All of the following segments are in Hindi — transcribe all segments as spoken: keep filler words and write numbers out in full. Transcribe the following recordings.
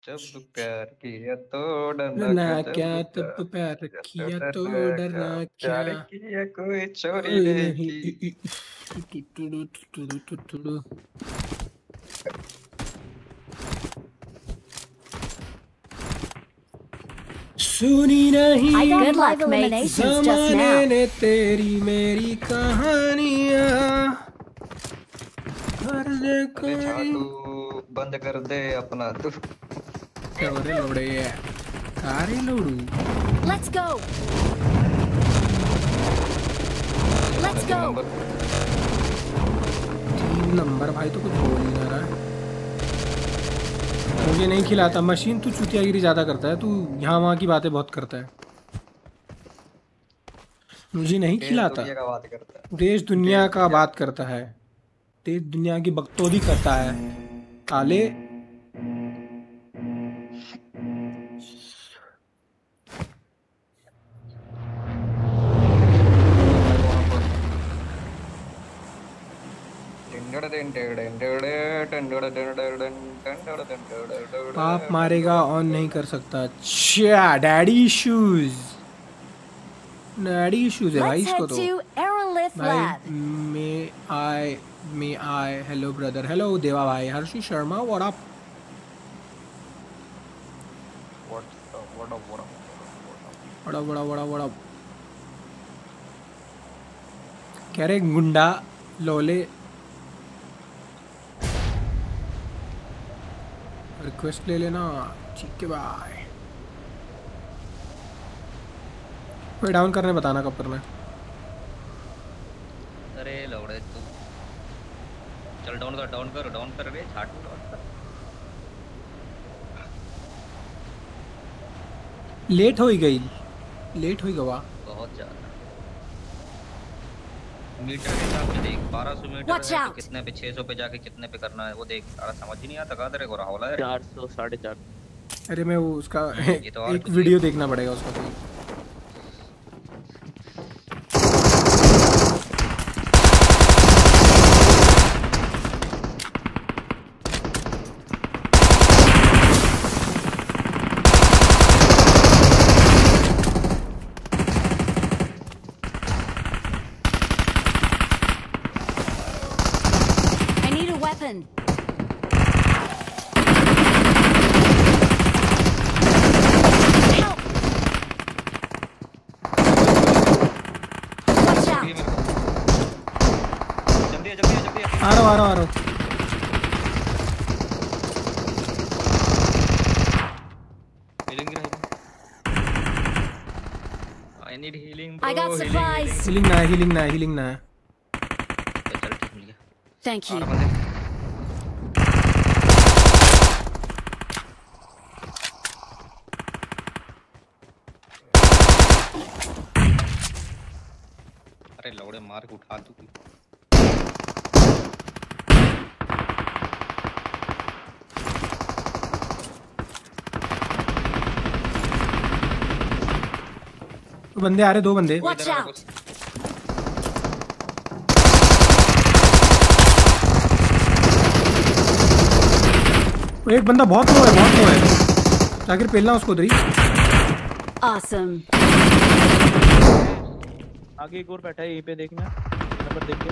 जब प्यार किया तो डरना डरना क्या, क्या जब तब प्यार प्यार किया तो किया तो डरना क्या, डरना क्या। प्यार किया कोई चोरी कोई नहीं नहीं की। इ- इ- टु- टु- टु- टु- टु- टु- टु- टु। सुनी I नहीं got Good five luck, mates. eliminations just जमाने now. ने तेरी मेरी कहानियां हर दे अरे कोई। झाटू बंद कर दे अपना तू। क्या हो रहे लोड़े है कारे लोड़ू। Let's go. Let's तीन go. नंबर तीन नंबर भाई तो कुछ बोल ही ना रहा है। मुझे नहीं खिलाता मशीन। तू चुतियागिरी ज्यादा करता है। तू यहाँ वहाँ की बातें बहुत करता है। मुझे नहीं देश खिलाता। दुनिया का बात करता है। देश दुनिया देश का दुनिया बात करता है। देश दुनिया की बकचोदी करता है। काले बाप मारेगा ऑन नहीं कर सकता। अच्छा डैडी इश्यूज। डैडी इश्यूज है भाई Let's इसको head तो। to Aerolith भाई Lab. May I may I hello brother hello Deva भाई हर्षी शर्मा व्हाट अप। बड़ा बड़ा बड़ा बड़ा कह रहे गुंडा लोले रिक्वेस्ट ले लेना। ठीक है भाई। कोई डाउन करने बताना कब करना है। अरे लौड़े तू चल डाउन कर डाउन कर डाउन कर रे झाटू डाउन कर। लेट हो ही गई लेट हो ही गवा। बहुत ज्यादा मीटर के हिसाब से देख बारह सौ मीटर Watch है तो out. कितने पे छह सौ पे जाके कितने पे करना है वो देख। सारा समझ ही नहीं आता कहाँ तेरे को रहा होला है। चार सौ साढ़े चार। अरे मैं वो उसका ये तो और एक कुछ वीडियो नहीं। देखना पड़ेगा उसका कोई। I need a weapon. Help. Watch out. ये मेरे को जल्दी आ, जल्दी आ, जल्दी आ। आ रहा हूँ आ रहा हूँ आ रहा हूँ। हीलिंग की I need healing I got supplies. Healing ना है हीलिंग ना है हीलिंग ना है। चल ठीक मिल गया। Thank uh you. रहा बंदे अरे लौड़े मार के उठा तू। तो बंदे आ रहे दो बंदे। वो Watch इधर आ out. कुछ वो एक बंदा बहुत लो है बहुत लो है। जाकर पेलना उसको उधर ही। Awesome. आगे एक और बैठा है यहीं पे देखना नंबर देख के।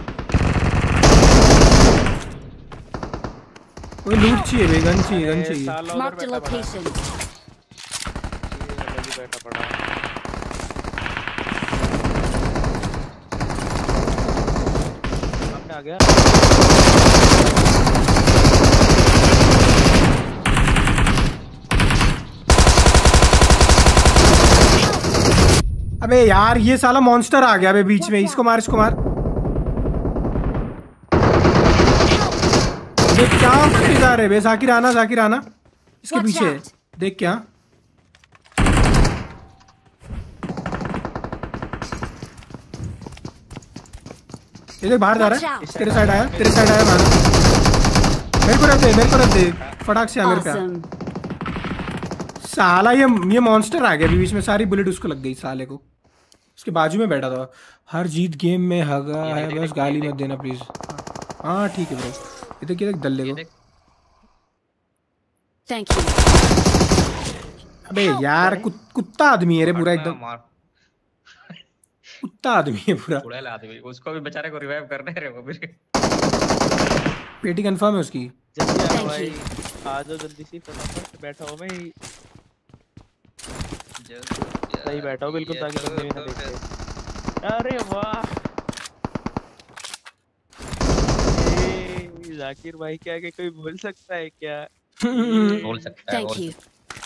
कोई लूट चाहिए भाई गन चाहिए गन अरे चाहिए। साला उधर Marked a बैठा पड़ा है। location. ये अलग ही बैठा पड़ा है। सामने आ गया। अबे यार ये साला मॉन्स्टर आ गया अबे बीच में। इसको मार इसको मार। देख क्या जा रहे बे। जाकिर आना जाकिर आना इसके Watch पीछे। out. देख क्या ये देख बाहर जा रहा है। Watch out. तेरे साइड आया तेरे साइड आया मारा। मेरे को रख दे मेरे को रख दे फटाक से आ मेरे पे आ। Awesome. साला ये ये मॉन्स्टर आ गया अभी बीच में। सारी बुलेट उसको लग गई साले को। उसके बाजू में बैठा था। हर जीत गेम में हगा है बस गाली मत देना प्लीज। हाँ ठीक है ब्रो। ये देख ये देख दल्ले ये को। देख Thank you. अबे यार कुत, कुत्ता आदमी है रे पूरा एकदम मार कुत्ता आदमी है पूरा। उड़ेल आदमी, उसको भी बेचारे को रिवाइव करने रे वो भी। पेटी कंफर्म है उसकी। जल्दी आ Thank भाई, you. आ जाओ जल्दी से, फटाफट बैठा हूँ मैं ही। जल्दी सही बैठा हूँ बिल्कुल, ताकि बंदे भी ना देखे। अरे वाह, ए, जाकिर भाई के आगे कोई बोल सकता है क्या? बोल सकता है Thank और you.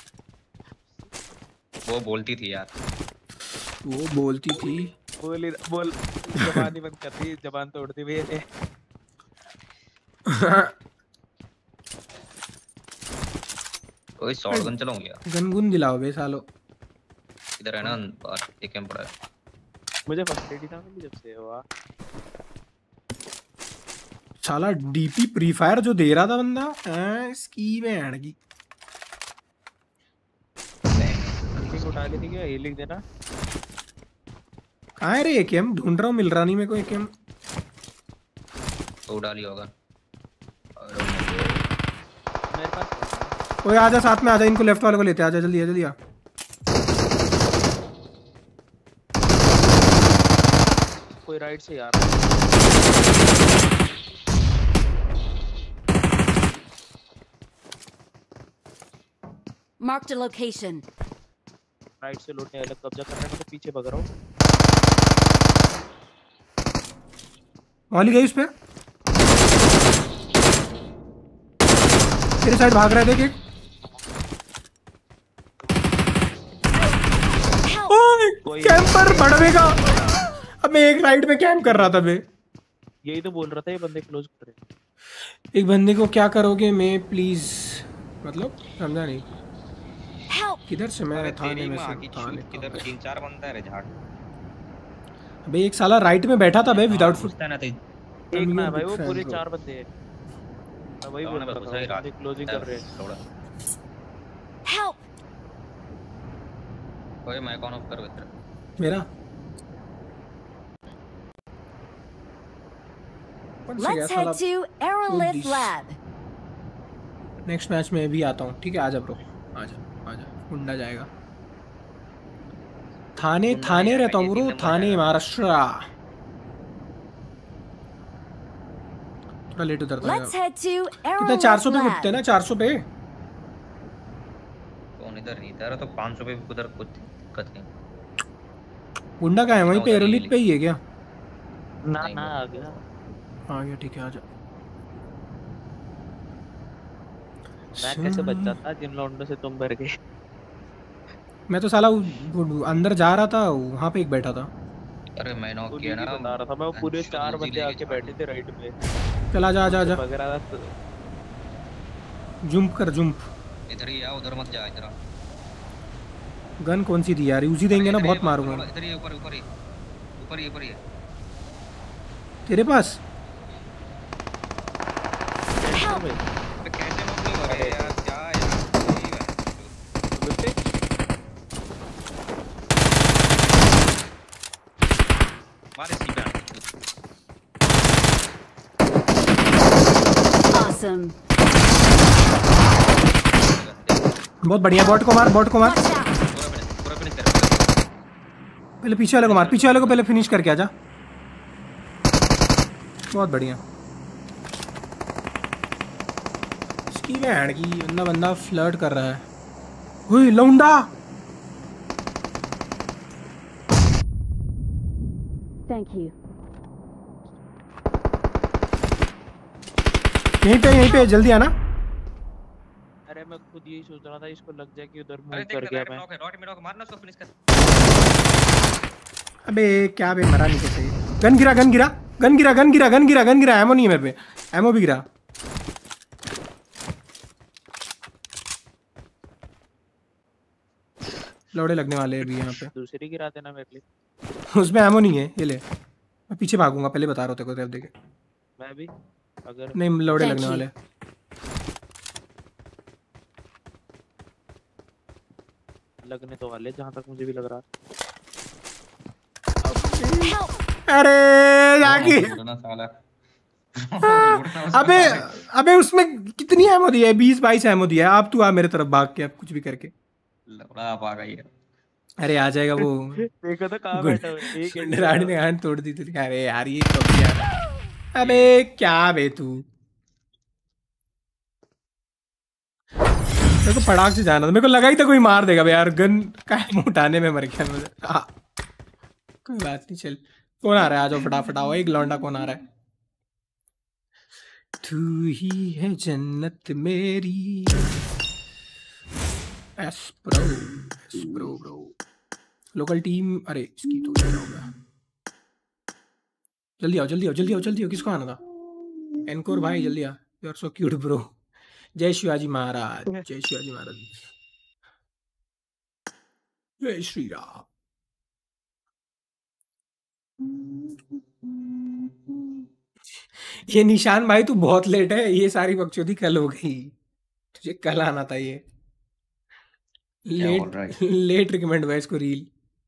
वो बोलती थी यार। वो बोलती थी बोल ही बोल, जबान ही बंद कर दी, जबान तोड़ दी भैया ने। कोई शॉटगन चलाऊं क्या? गनगुन दिलाओ बे सालो। इधर है ना बाहर एक कैंप पड़ा है। मुझे फर्स्ट एड ही था मिली जब से। वाह, साला डीपी प्री फायर जो दे रहा था बंदा, हैं, इसकी बैंड की। लिंक उठा ली थी क्या? ये लिख देना। कहाँ है रे एकेएम? ढूंढ रहा हूँ, मिल रहा नहीं मेरे को एकेएम। तो उड़ा लिया होगा। मेरे पास ओए आजा साथ में आजा, इनको लेफ्ट वाले को लेते आजा, जल्दी आ जल्दी आ। कोई राइट से यार, Marked a location. राइट से लूटने वाला कब्जा कर रहा है, मैं तो पीछे भग रहा हूँ। मौली गई उस पे, तेरे साइड भाग रहा है, देख एक। ओए कैंपर बढ़वेगा। अब मैं एक राइट में कैंप कर रहा था बे। यही तो बोल रहा था, ये बंदे क्लोज कर रहे हैं। एक बंदे को क्या करोगे मैं प्लीज, मतलब समझा नहीं। Help. किधर से मैं थाने तेरी में माँ से की थाने चूत, किधर तीन चार बंदा है रे झाड़। अबे एक साला राइट में बैठा था बे विदाउट फुट। पूछता है ना तो एक ना है भाई, big वो fan पूरे bro. चार बंदे हैं। मैं वही बोल बस रहा घुसा ही था, रहा बंदे क्लोजिंग कर रहे हैं। थोड़ा। Help. ओए माइक ऑन ऑफ कर बेटा। मेरा कौन से गया Let's साला? head to Aerolith Goodies. Lab. Next match में भी आता हूँ, ठीक है? आजा ब्रो, आजा आजा, गुंडा जाएगा। थाने गुंडा थाने नहीं रहता हूँ आएगा, ब्रो, ये तीन थाने नंबर महाराष्ट्र। थोड़ा लेट उतरता Let's है। head to कितना? चार सौ Aerolith पे कुत्ते Lab. ना, चार सौ पे। कौन इधर नहीं इधर तो पाँच सौ पे भी उधर कुछ दिक्कत नहीं। गुंडा कहाँ है? वहीं पे उधर एरोलिथ ही पे ही है क्या? ना नहीं, ना आ गया। आ गया, ठीक है, आजा। मैं कैसे बच जाता जिन लौंडों से तुम भर गए। मैं तो साला वो- वो अंदर जा रहा था, वहाँ पे एक बैठा था। अरे मैं नॉक उन्हीं किया की ना। बता रहा था मैं, वो पूरे अंशु चार दूजी बंदे लेके आके झाड़ बैठे थे राइट पे। चल आजा आजा आजा, भग रहा था। जंप कर जंप। इधर ही आ, उधर मत जा इधर आ। गन कौन सी दी यार? यूजी देंगे ना, इधर ही बहुत है, मारूंगा। इधर ही है, ऊपर ऊपर ही ऊपर ही ऊपर ही है। तेरे पास अबे कैसे नॉक नहीं हो रहे यार, क्या यार यही है। मारे सीधा। Awesome. बहुत बढ़िया। बॉट को मार, बॉट को मार। Watch out. पूरा फिनिश पूरा फिनिश कर। पहले पीछे वाले को मार, पीछे वाले को पहले फिनिश करके आजा। बहुत बढ़िया। इसकी बैंड की बंदा बंदा फ्लर्ट कर रहा है। हुई लौंडा। Thank you. यहीं पे यहीं पे जल्दी आना। अरे मैं खुद यही सोच रहा था, इसको लग जाए कि उधर अरे मूव देख कर गया राइट मैं। नॉक है, राइट में नॉक मारना उसको फिनिश कर। अबे क्या बे, मरा नहीं कैसे? गन गिरा गन गिरा गन गिरा गन गिरा गन गिरा गन गिरा। एमो नहीं है मेरे पे, एमो भी गिरा। लौड़े लगने वाले हैं अभी यहाँ पे। दूसरी गिरा देना मेरे लिए। उसमें एमो नहीं है, ये ले। मैं पीछे भागूंगा, पहले बता रहा हूँ तेरे को, देख। मैं भी अगर नहीं, लौड़े Thank लगने you. वाले। लगने तो वाले, जहाँ तक मुझे भी लग रहा। Help. अरे जाकी, लूटना साला। अबे अबे उसमें कितनी एमो दिया है? बीस बाईस एमो दिया है। आप तू आ मेरे तरफ भाग के, अब कुछ भी करके। लौड़ा आप आ गई है। अरे आ जाएगा वो। देखो तो कहाँ गुंड- बैठा हुआ है, एक एक गुंडराड़ ने गांड तोड़ दी थी। अरे यार ये तो क्या, अबे क्या बे तू, मेरे को पड़ाक से जाना था, मेरे को लगा ही था कोई मार देगा बे यार, गन का उठाने में मर गया मुझे। हाँ कोई बात नहीं, चल। कौन आ रहा है? आ जाओ फटाफट आओ। एक लौंडा कौन आ रहा है? तू ही है जन्नत मेरी। Yes bro, yes bro bro. Local team, अरे इसकी तो क्या होगा। जल्दी आओ जल्दी आओ जल्दी आओ जल्दी आओ। किसको आना था? एनकोर भाई जल्दी आ। You are so cute bro. जय शिवाजी महाराज, जय शिवाजी महाराज, जय श्री राम। ये निशान भाई तू बहुत लेट है, ये सारी बकचोदी कल हो गई, तुझे कल आना था ये। क्या बोल लेट रहा है? लेट रिकमेंड हुआ इसको रील।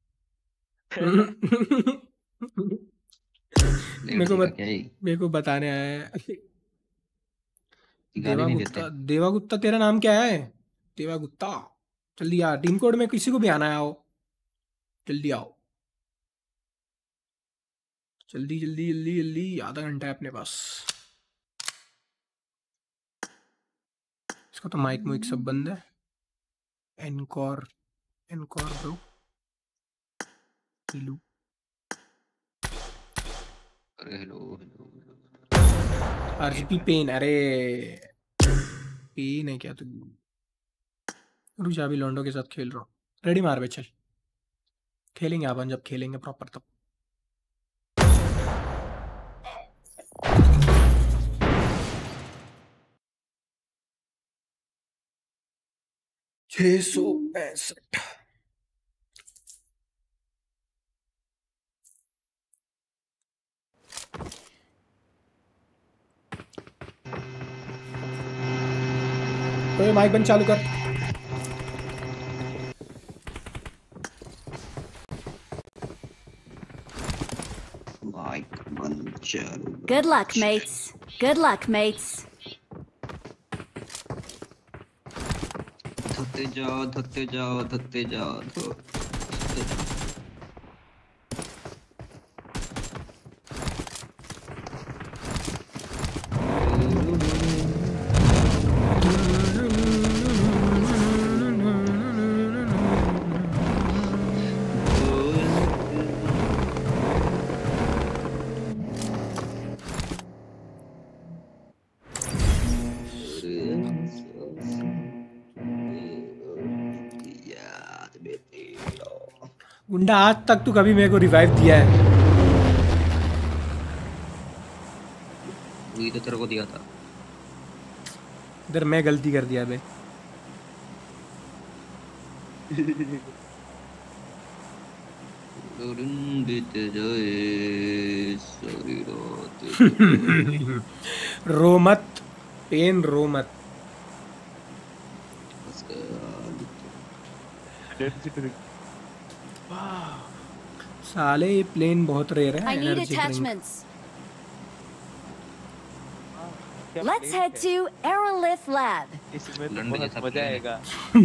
मेरे को बत, क्या ही मेरे को बताने आया है। गाली देवा नहीं गुप्ता, देते। देवा गुप्ता तेरा नाम क्या है? देवा गुप्ता जल्दी आ। टीम कोड में किसी को भी आना है, आओ जल्दी आओ, जल्दी जल्दी जल्दी जल्दी। आधा घंटा है अपने पास। इसका तो माइक मुइक सब बंद है। Encore, encore bro. हेलो अरे हेलो हेलो। आरजीपी पेन, अरे पेन है क्या तू? रुक जा, अभी लॉन्डो के साथ खेल रहा हूँ। रेडी मार बे, चल खेलेंगे अपन, जब खेलेंगे प्रॉपर तब। छह सौ पैंसठ। तो माइक बंद चालू कर। माइक बंद चालू। Good luck, mates. Good luck, mates. धत्ते जाओ धत्ते जाओ धत्ते जाओ धो- धत्ते जाओ। गुंडा आज तक तू कभी मेरे को रिवाइव दिया है? वही तो तेरे को दिया था। इधर मैं गलती कर दिया बे। बीत जाए सारी रात। रो मत पेन, रो मत। साले ये प्लेन बहुत रेयर है। I need energy drink. attachments. Let's head to Aerolith Lab. इसमें तो लंडन बहुत जैसा मजा plane है। आएगा।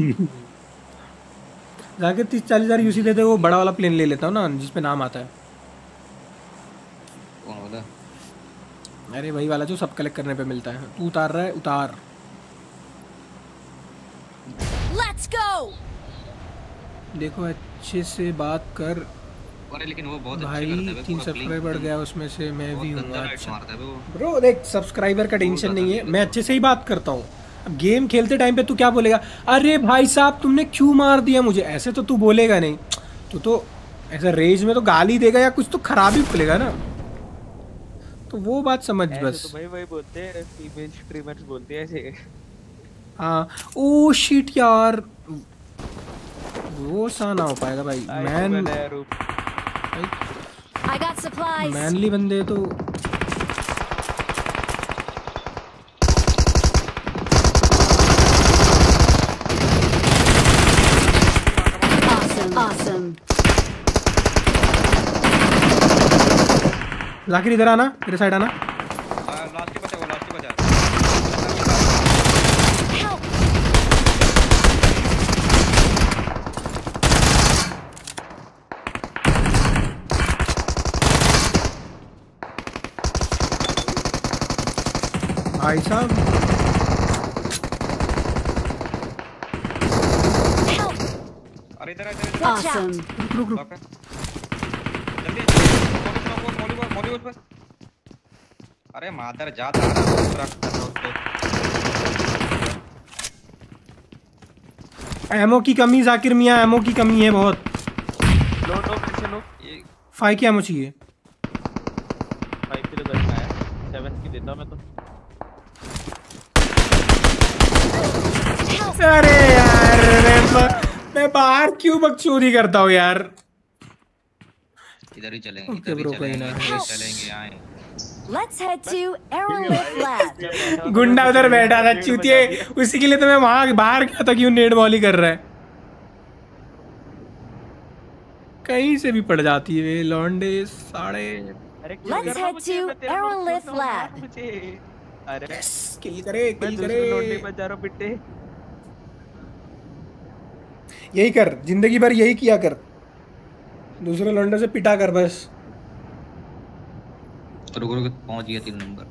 जाके तीस चालीस हजार यूसी देते, वो बड़ा वाला प्लेन ले लेता हूँ ना, जिसपे नाम आता है। कौन वाला? अरे वही वाला जो सब कलेक्ट करने पे मिलता है। तू उतार रहा है, उतार। Let's go. देखो अच्छे से बात कर अरे लेकिन वो बहुत अच्छा भाई। करता है बे, तीन पूरा सब्सक्राइबर बढ़ गया उसमें से, मैं बहुत भी गंदा हूँ। राइट अच्छा मारता है बे वो। ब्रो देख, सब्सक्राइबर का टेंशन नहीं है, मैं अच्छे से ही बात करता हूँ। अब गेम खेलते टाइम पे तू क्या बोलेगा? अरे भाई साहब तुमने क्यों मार दिया मुझे, ऐसे तो तू बोलेगा नहीं। तू तो ऐसा रेज में तो गाली देगा या कुछ तो खराब ही बोलेगा ना, तो वो बात समझ ऐसे बस। तो भाई वही बोलते हैं, फीमेल स्ट्रीमर्स बोलते हैं ऐसे। हाँ ओ शिट यार, वो सा ना हो पाएगा भाई। आई मैन, तो बनाया रूप। I got supplies. मैनली बंदे तो Awesome. Awesome. जाकिर इधर आना, मेरे साइड आना। लास्ट के बचा वो लास्ट के बचा। भाई साहब अरे इधर इधर इधर Awesome. रुक रुक रुक लॉक है जल्दी मॉली मॉली मॉली उस पर अरे मादर जाता रख उसको एमो की कमी जाकिर मियां एमो की कमी है बहुत लो लो पीछे लो ये फाइव की एमो चाहिए फाइव की तो गन है सेवन की देता मैं तो अरे यार मैं, मैं बाहर क्यों बकचोदी करता हूँ यार इधर ही चलेंगे ओके इधर ही ब्रो, कोई चलेंगे ना। इधर ही चलेंगे आए Let's head to Aerolith Lab. गुंडा उधर बैठा था चूतिए उसी के लिए तो मैं वहां बाहर गया था क्यों नेट बॉल ही कर रहा है कहीं से भी पड़ जाती है लॉन्डे साढ़े अरे Let's head to Aerolith Lab. अरे किल करे मैं किल दूसरे लोडने करे पर जा रहा हूं पिट्टे यही कर जिंदगी भर यही किया कर दूसरे लॉन्डे से पिटा कर बस रुक रुक पहुंच गया तीन नंबर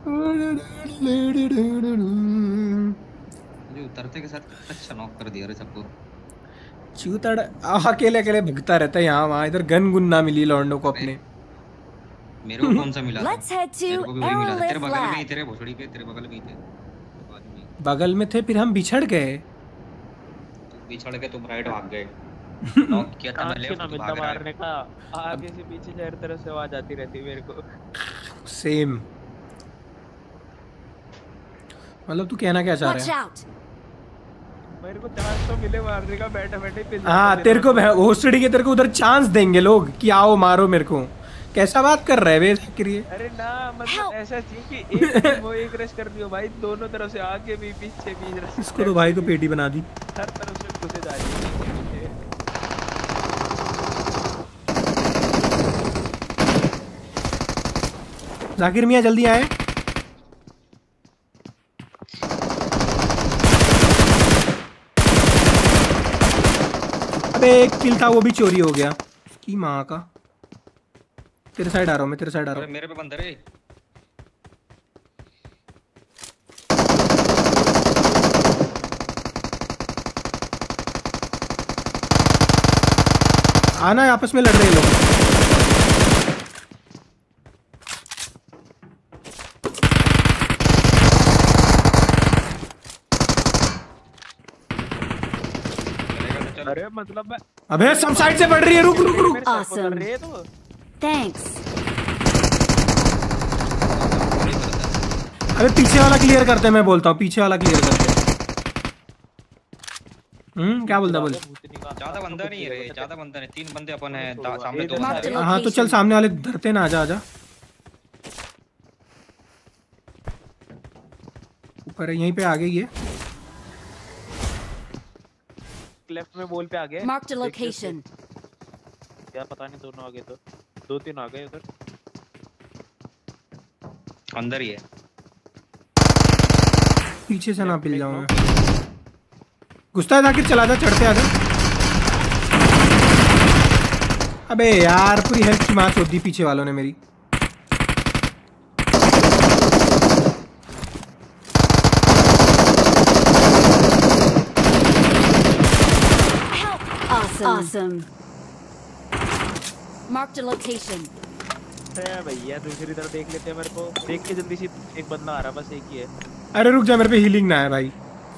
मुझे उतरते के साथ अच्छा नॉक कर दिया रे सबको चूतड़ अकेले अकेले भगता रहता है यहाँ वहाँ इधर गन गुन ना मिली लॉन्डो को अपने मेरे को कौन सा मिला था Let's head to मेरे को भी वही मिला था तेरे Aerolith बगल में ही Lab. तेरे भोसड़ी के तेरे बगल में ही थे बाद में बगल में थे फिर हम बिछड़ गए तू बिछड़ के तुम राइट भाग गए नॉक किया था मैं आपके लेफ्ट ना तो मिलता भाग रहा है मारने का आगे से पीछे से हर तरफ से आवाज आती रहती है मेरे को सेम मतलब तू कहना क्या चाह Watch रहा है out. मेरे को चांस तो मिले मारने का बैठा बैठे पिल हाँ तेरे को होस्टडी के तेरे को उधर चांस देंगे लोग कि आओ मारो मेरे को कैसा बात कर रहा है वे करिए अरे ना मतलब Help. ऐसा चाहिए कि एक टीम वो एक रश कर दियो भाई दोनों तरफ से आगे भी पीछे भी रश इसको तो भाई को पेटी बना दी हर तरफ से घुसे जा रही है पीछे पीछे जाकिर मियां जल्दी आए अबे एक किल था वो भी चोरी हो गया की माँ का तेरे साइड आ रहा हूँ मैं तेरे साइड आ रहा अरे मेरे पे बंद रे हूँ आना आपस में लड़ रहे हैं लोग चलेगा तो चल अरे मतलब मैं अबे सब साइड से बढ़ रही है रुक रुक रुक मेरे साथ Awesome. कर रही है तो Thanks. अबे पीछे वाला क्लियर करते हैं मैं बोलता हूँ पीछे वाला क्लियर करते हैं हम्म क्या बोलता बोल भूतनी का ज्यादा बंदा नहीं है रे ज्यादा बंदा नहीं तीन बंदे अपन है दा- सामने ये दो Mark बंदे the हैं। हाँ तो चल सामने वाले धरते ना आजा आजा ऊपर है, यहीं पे आगे ही है लेफ्ट में बॉल पे आ गए Marked a location. क्या पता नहीं दोनों आ गए तो दो तीन आ गए उधर अंदर ही है पीछे से ना पिल जाऊं मैं घुसता है जाके चला जा चढ़ते आजा अबे यार पूरी हेल्थ की मार छोड़ दी पीछे वालों ने मेरी Awesome. Awesome. Marked a location. है भैया दूसरी तरफ देख लेते हैं मेरे को देख के जल्दी से एक बंदा आ रहा बस एक ही है अरे रुक जा मेरे पे हीलिंग ना है भाई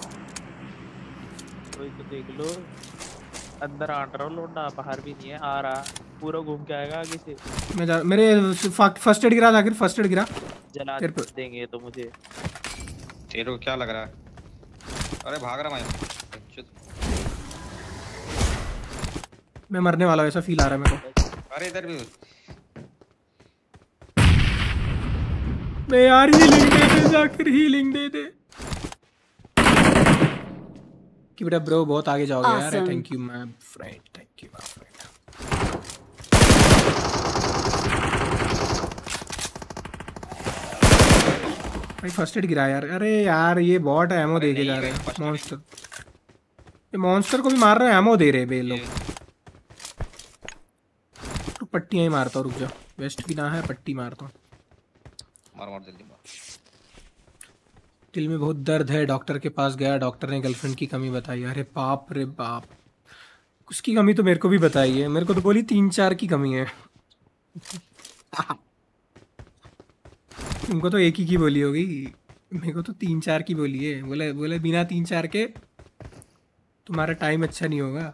कोई तो देख लो अंदर आ रहा लोंडा बाहर भी नहीं है आ रहा पूरा घूम के आएगा आगे से मैं जा मेरे फर्स्ट एड गिरा जाकर फर्स्ट एड गिरा जला तेरे पे- देंगे तो मुझे तेरे को क्या लग रहा है अरे भाग रहा मैं मैं मरने वाला हूं ऐसा फील आ रहा है मेरे को अरे इधर भी मैं यार हीलिंग दे दे जाकर हीलिंग दे दे कि बेटा ब्रो बहुत आगे जाओगे यार Awesome. Thank you my friend thank you my friend भाई फर्स्ट एड गिरा यार अरे यार ये बॉट है एमो दे के नहीं जा रहे भाई, हैं first aid मॉन्स्टर ये मॉन्स्टर को भी मार रहे हैं एमो दे रहे हैं बे लोग तो पट्टियां ही मारता हूं रुक जा वेस्ट भी ना है पट्टी मारता हूं मार मार जल्दी मार दिल में बहुत दर्द है, डॉक्टर के पास गया, डॉक्टर ने गर्लफ्रेंड की कमी बताई। अरे बाप रे बाप, उसकी कमी तो मेरे को भी बताई है, मेरे को तो बोली तीन चार की कमी है। तुमको तो एक ही की बोली होगी, मेरे को तो तीन चार की बोली है। बोले बोले बिना तीन चार के तुम्हारा टाइम अच्छा नहीं होगा।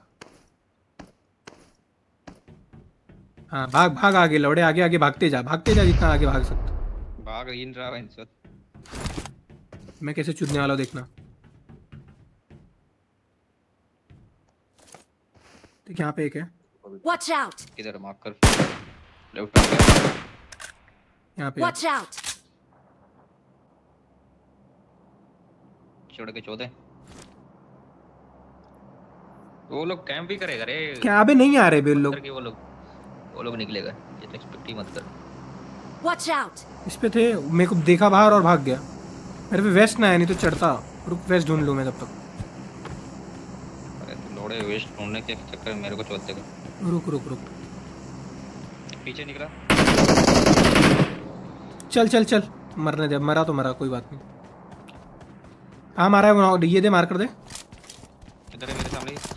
हाँ भाग भाग आगे लौड़े, आगे आगे भागते जा, भागते जा जितना आगे भाग सकते। भाग इन रहा है इनसे। मैं कैसे चुदने वाला हूं, देखना। देख यहाँ पे एक है, Watch out! किधर मार्क कर, लेफ्ट में गया। यहाँ पे Watch out! छोड़ के चौदह। वो लोग कैंप भी करेगा रे। क्या अबे नहीं आ रहे बे लोग, वो लोग वो लोग निकलेगा, ये तो एक्सपेक्ट ही मत कर। Watch out! इस पे थे, मेरे को देखा बाहर और भाग गया। मेरे पे वेस्ट ना है, नहीं तो चढ़ता। रुक वेस्ट ढूंढ लूँ मैं तब तक। अरे तू लोड़े वेस्ट ढूंढने के चक्कर में मेरे को चौथ देगा। रुक रुक रुक, पीछे निकला। चल चल चल, मरने दे, मरा तो मरा, कोई बात नहीं। हाँ मारा है वो, ये दे, मार कर दे। इधर है मेरे सामने ही।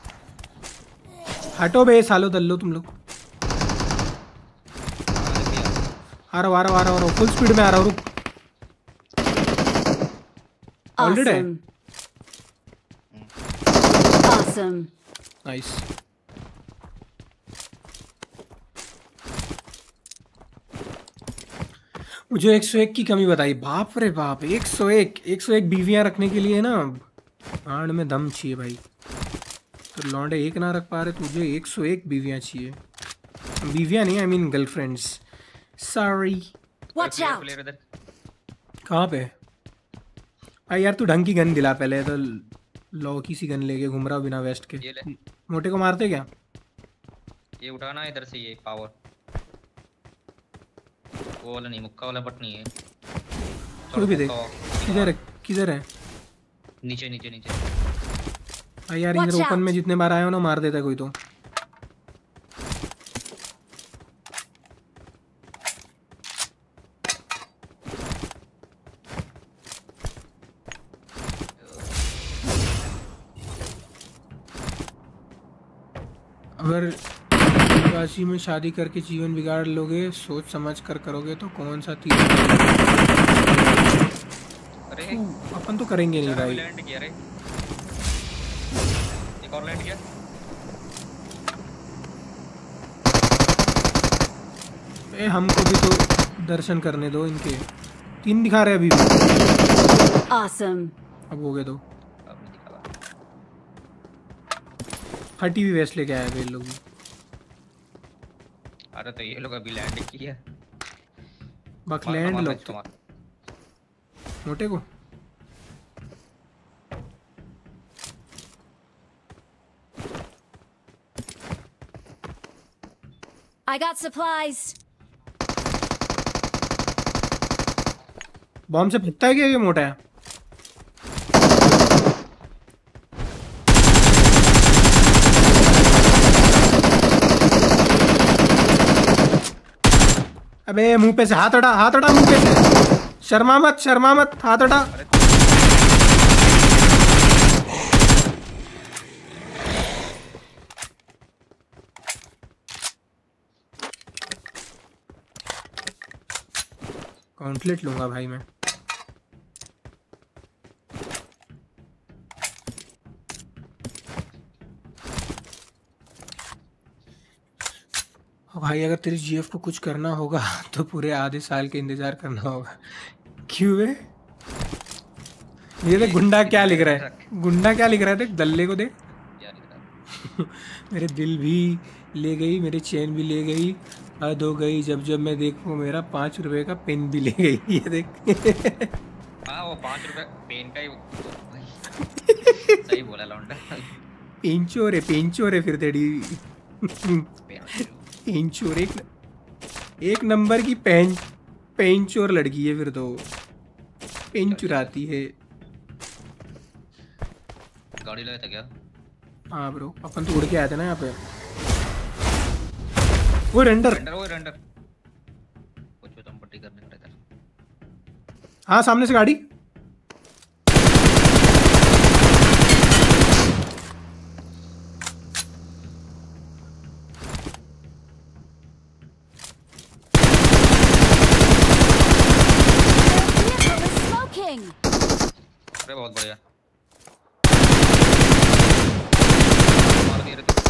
हटो बे सालो दल्लो तुम लोग। आ रहा हूँ आ रहा हूँ आ रहा हूँ, फुल स्पीड में आ रहा हूँ, रुक। ऑलरेड है। Awesome. Awesome. नाइस। मुझे एक सौ एक की कमी बताई, बाप रे बाप, एक सौ एक एक सौ एक बीवियां रखने के लिए ना आड़ में दम चाहिए भाई। तो लौंडे एक ना रख पा रहे, तुझे एक सौ एक बीवियां चाहिए। बीवियां नहीं, I mean girlfriends. Sorry. Watch out! Player इधर। कहाँ पे भाई यार, तू ढंग की गन दिला पहले, तो लौ की सी गन लेके घूम रहा बिना वेस्ट के। ये ले। मोटे को मारते क्या? ये उठाना इधर से, ये पावर। वो वाला नहीं, मुक्का वाला बट नहीं है। कोई भी देख, किधर है किधर है? नीचे नीचे नीचे। भाई यार Watch इधर ओपन out! में जितने बार आए हो ना, मार देता है कोई तो। अगर काशी में शादी करके जीवन बिगाड़ लोगे, सोच समझ कर करोगे तो कौन सा तीर। अरे अपन तो करेंगे नहीं भाई। लैंड किया रे, एक और लैंड किया। ए हमको भी तो दर्शन करने दो इनके। तीन दिखा रहे अभी भी। Awesome. अब हो गए दो। अब नहीं दिखा रहा। फटी हुई वेस्ट लेके आए वे लोग भी। अरे तो ये लोग अभी लैंड किया। बकलैंड लोग तो। मोटे को I got supplies. बॉम्ब से फटता है क्या ये मोटा है? अबे मुंह पे से हाथ हटा, हाथ हटा मुंह पे से। शर्मा मत शर्मा मत, हाथ हटा। कॉन्फ्लिक्ट लूंगा भाई मैं। भाई अगर तेरी जीएफ को कुछ करना होगा तो पूरे आधे साल के इंतजार करना होगा। क्यों है ये? देख गुंडा क्या लिख रहा है, गुंडा क्या लिख रहा है, देख दल्ले को देख। क्या लिख रहा है? मेरे दिल भी ले गई, मेरी चैन भी ले गई, हद हो गई जब जब मैं देखूं, मेरा पाँच रुपए का पेन भी ले गई। ये देख। हाँ वो पाँच रुपए पेन का ही। सही बोला लौंडा। पेंचोर है, पेंचोर है फिर तेरी। पेंचोर एक एक नंबर की पेन पेंचोर लड़की है फिर तो। पेन चुराती है। गाड़ी लाया था क्या? हाँ ब्रो, अपन तो उड़ के आए थे ना यहाँ पे। वो रेंडर रेंडर वो रेंडर कुछ तो हम पट्टी करने का इधर। हाँ सामने से गाड़ी। अरे बहुत बढ़िया मार दिया रे तू।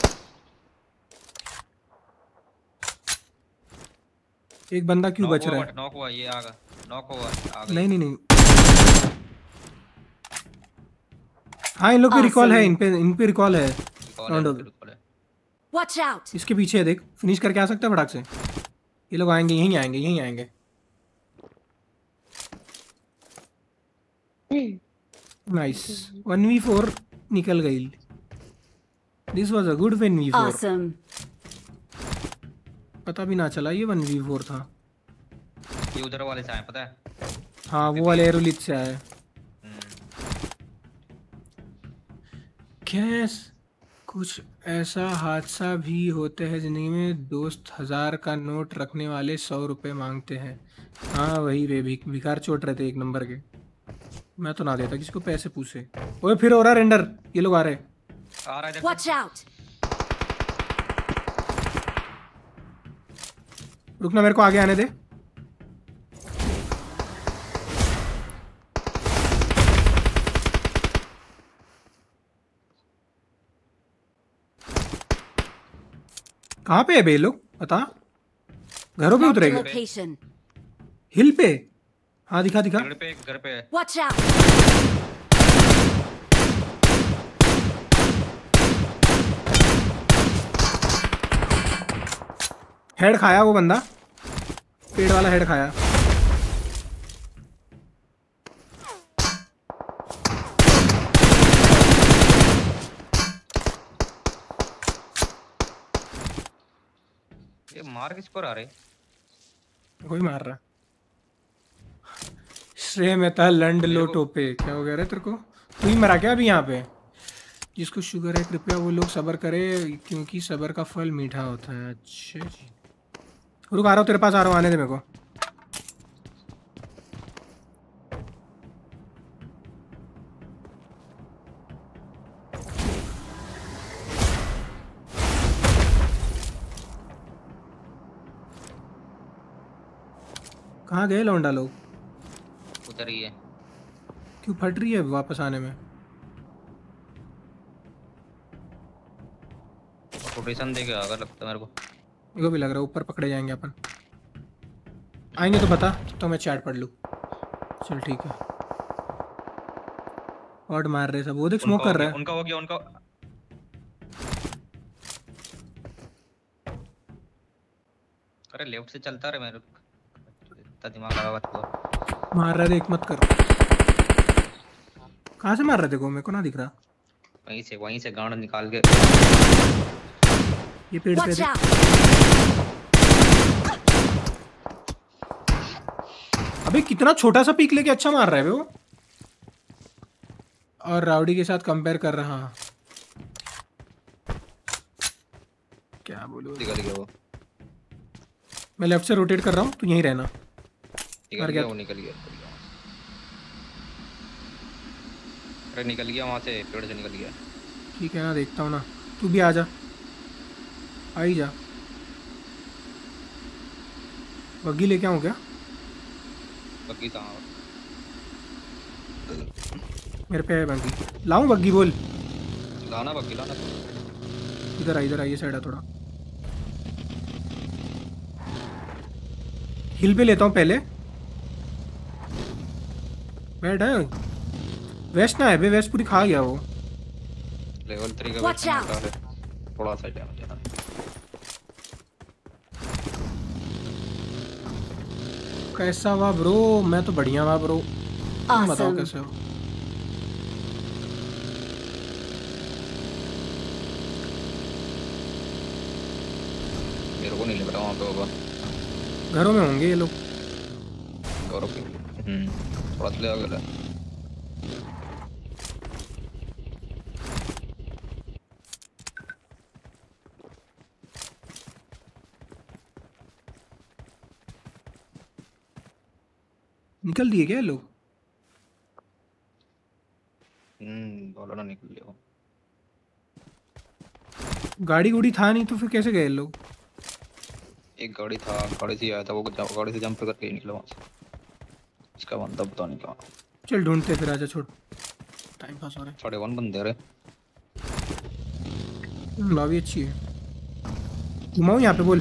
एक बंदा क्यों नॉक बच हुआ, रहा है? बट नॉक हुआ, ये आ गया, नॉक हुआ आ गया। नहीं नहीं नहीं, हाँ इन लोग पे रिकॉल है, इन पे इन पे रिकॉल है। रिकॉल है, राउंड ओवर। रिकॉल है। Watch out! इसके पीछे है देख, फिनिश करके आ सकता है फटाक से। ये लोग आएंगे, यहीं आएंगे, यहीं आएंगे। नाइस, वन वी फोर निकल गई। This was a good one V four. Awesome. पता भी ना चला ये वन वी फोर था। ये उधर वाले से आए पता है। हाँ वो वाले एरोलिथ से आए। कैस कुछ ऐसा हादसा भी होता है जिंदगी में, दोस्त हजार का नोट रखने वाले सौ रुपए मांगते हैं। हाँ वही रे, भिक भिकार चोट रहे थे एक नंबर के। मैं तो ना देता किसी को पैसे पूछे। ओए फिर हो रहा रेंडर, ये लोग आ रहे। आ रहा है Watch out! रुकना, मेरे को आगे आने दे। कहाँ पे है बे लोग बता? घरों पे Marked a उतरेगा? location. हिल पे? हाँ दिखा दिखा। घर पे, घर पे है। Watch out! हेड खाया वो बंदा, पेड़ वाला हेड खाया। ये मार किस पर आ रहे? कोई मार रहा। श्रेय मेहता लंड लो मेरे को- टोपे, क्या हो गया रे तेरे को? तू ही मरा क्या अभी यहाँ पे? जिसको शुगर है कृपया वो लोग सब्र करे, क्योंकि सब्र का फल मीठा होता है। अच्छा जी, रुक आ रहा हूँ तेरे पास, आ रहा हूँ, आने दे मेरे को। कहाँ गए लौंडा लोग? उधर ही है। क्यों फट रही है वापस आने में? रोटेशन देके आ गया लगता है मेरे को। मेरे को भी लग रहा है ऊपर पकड़े जाएंगे अपन। आएंगे तो बता, तो मैं चैट पढ़ लूँ। चल ठीक है। और मार रहे सब, वो देख स्मोक उनका कर हो रहा गया, है। उनका हो गया, उनका। अरे लेफ्ट से चलता रहे मेरे, इतना दिमाग लगा हुआ था। मार रहा है देख, मत कर। कहाँ से मार रहे थे को? मेरे को ना दिख रहा। वहीं से वहीं से गांड निकाल के। ये पेड़ पे Watch देख। out! अबे कितना छोटा सा पीक लेके अच्छा मार रहा है बे वो। और राउडी के साथ कंपेयर कर रहा। क्या बोलूं? निकल गया वो, मैं लेफ्ट से रोटेट कर रहा हूँ, तू यहीं रहना। निकल मर गया गया। वो, निकल गया, निकल गया। अरे निकल गया वहां से, पेड़ से निकल गया। ठीक है ना, देखता हूँ ना। तू भी आ जा, आ ही जा। बग्गी लेके आऊँ क्या? बग्गी कहाँ? मेरे पे है बग्गी। लाऊं बग्गी? बोल। लाना बग्गी, लाना। इधर आ, इधर आ, ये साइड आ थोड़ा। हिल पे लेता हूँ पहले। बैठ है वेस्ट ना है बे, वेस्ट पूरी खा गया वो। लेवल थ्री का Watch वेट out! निकाले, थोड़ा सा डैमेज है। कैसा हुआ ब्रो? मैं तो बढ़िया हुआ ब्रो, तुम बताओ Awesome. कैसे हो? मेरे को नहीं लग रहा वहाँ पे होगा। घरों में होंगे ये लोग। गौरव के हम्म थोड़ा सा ले आ गया। निकल दिए क्या ये लोग? हम्म बोलो ना, निकल लिया। गाड़ी गुड़ी था नहीं तो फिर कैसे गए ये लोग? एक गाड़ी था, गाड़ी से आया था वो, गाड़ी से जंप करके ही निकला वहाँ से। इसका बंदा पता नहीं कहाँ। चल ढूंढते फिर, आजा छोड़, टाइम पास हो रहा साढ़े वन बंदे रे। है। लॉबी अच्छी है, घुमाऊं यहाँ पे बोल।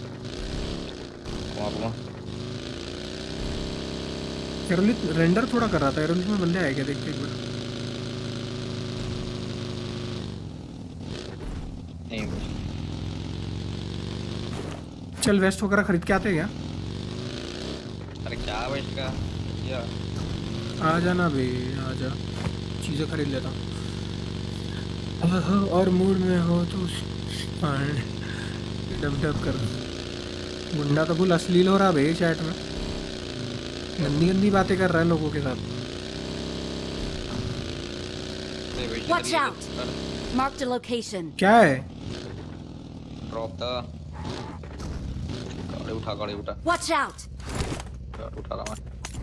वहाँ पे एरोलिथ रेंडर थोड़ा कर रहा था, एरोलिथ में बंदे आए क्या देख के एक बार। नहीं चल वेस्ट वगैरह खरीद के आते हैं क्या? अरे क्या वेस्ट का या आ जाना बे, आ जा, चीज़ें खरीद लेता हूँ। और मूड में हो तो डब डब कर। मुंडा तो फुल अश्लील हो रहा बे चैट में, गंदी गंदी बातें कर रहा है लोगों के साथ। Watch out! Marked a location. क्या है? ड्रॉप था। गाड़ी उठा, गाड़ी उठा, Watch out! गाड़ी उठा रहा मैं।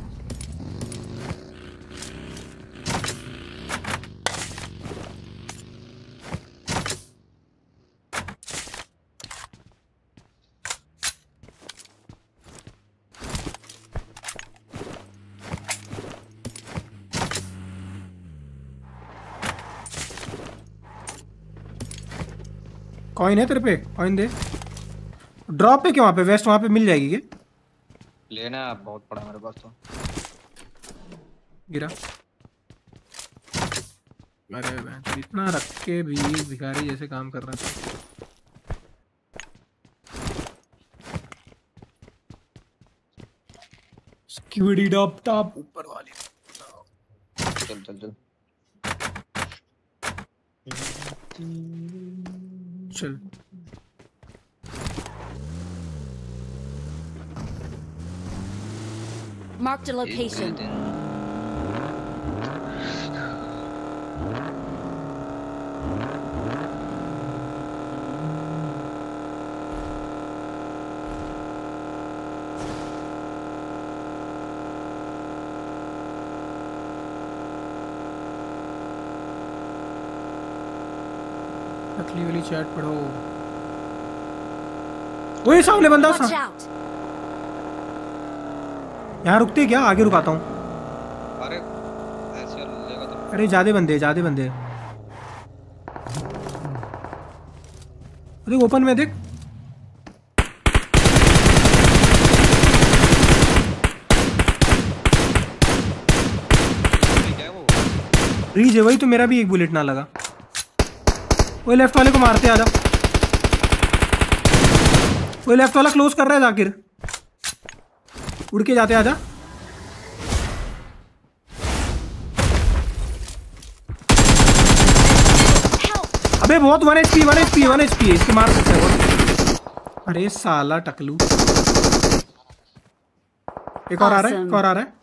कॉइन है तेरे पे? कॉइन दे। ड्रॉप पे क्या वहाँ पे? वेस्ट वहाँ पे मिल जाएगी क्या? लेना है, बहुत पड़ा मेरे पास तो। गिरा। अरे बहन, इतना रख के भी भिखारी जैसे काम कर रहा था। स्क्विडी डॉप टॉप ऊपर वाली। चल चल चल चल Marked a location. पतली वाली चैट पढ़ो। ओए सामने बंदा सा। Watch out! यहाँ रुकते क्या? आगे रुकाता हूँ। अरे ऐसे लेगा तो। अरे ज्यादा बंदे, ज्यादा बंदे। देख ओपन में देख। क्या है वो? रीज है वही तो, मेरा भी एक बुलेट ना लगा। वो लेफ्ट वाले को मारते, आजा। वो लेफ्ट वाला क्लोज कर रहा है जाकिर, उड़ के जाते, आजा। अबे बहुत one HP one HP one HP इसके मार सकते हैं। अरे साला टकलू। एक और आ रहा है, एक और आ रहा है।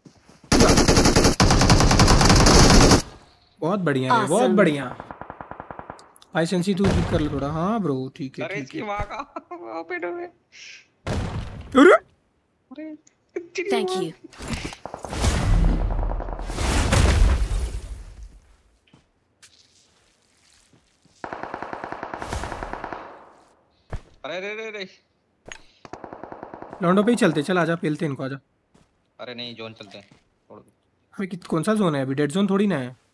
बहुत बढ़िया है, बहुत बढ़िया। भाई सेंसी तू कर ले थोड़ा। हाँ ब्रो ठीक है, अरे ठीक इसकी है। माँ का वहाँ पे डरे। अरे अरे Thank you. अरे रे रे रे। लॉन्डो पे ही चलते, चल आजा, पेलते इनको, आजा। अरे नहीं, जोन चलते हैं, छोड़ दो। अबे कित कौन सा जोन है अभी? डेड जोन थोड़ी ना है।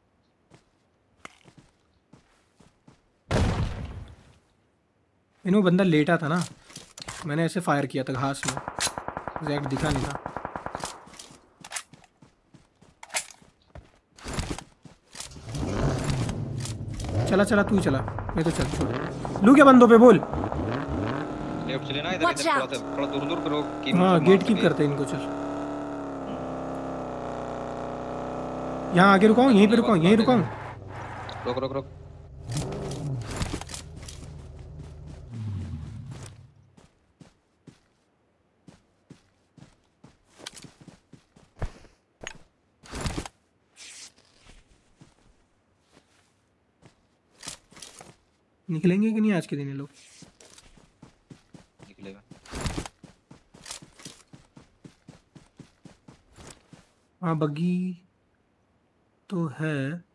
इन्हों बंदा लेटा था ना, मैंने ऐसे फायर किया था घास में, एग्जैक्ट दिखा नहीं था। चला चला तू ही चला, मैं तो चल छोड़। लू क्या बंदों पे बोल। लेफ्ट चले ना, इधर Watch इधर थोड़ा out. सा, थोड़ा दूर दूर करो कि हाँ गेट कीप करते हैं इनको। चल यहाँ आगे रुकाऊं, यहीं पे रुकाऊं, यहीं रुकाऊं। रोक रोक रोक। निकलेंगे कि नहीं आज के दिन ये लोग? निकलेगा। हाँ बग्गी तो है,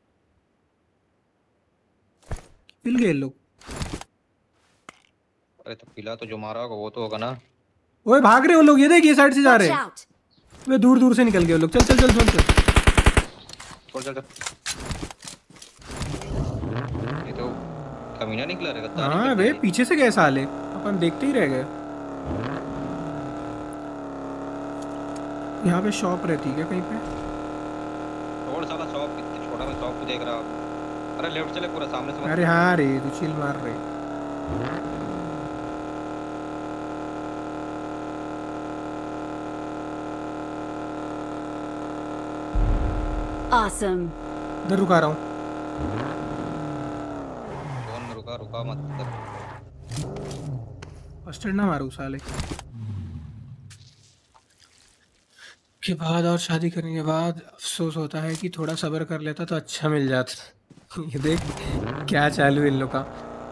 मिल गए लोग। अरे तो पिला तो जो मारा होगा वो तो होगा ना। ओए भाग रहे हो लोग, ये देख ये साइड से जा रहे Watch हैं। out! वे दूर दूर से निकल गए लोग। चल चल चल चल चल छोड़ चल चल। ये तो कमीना निकला रे गद्दारी हाँ करते बे हैं। पीछे से गए साले, अपन देखते ही रह गए। यहाँ पे शॉप रहती है क्या कहीं पे? छोड़ साला शॉप, कितने छोटा मैं शॉप को देख रहा हूँ। अरे लेफ्ट चले पूरा सामने से मत। अरे हाँ रे तू चिल मार रहे। Awesome. इधर रुका रहा हूँ। कौन में रुका रुका मत कर। फर्स्ट एड ना मारू साले के बाद। और शादी करने के बाद अफसोस होता है कि थोड़ा सब्र कर लेता तो अच्छा मिल जाता। ये देख क्या चालू है इन लोग का।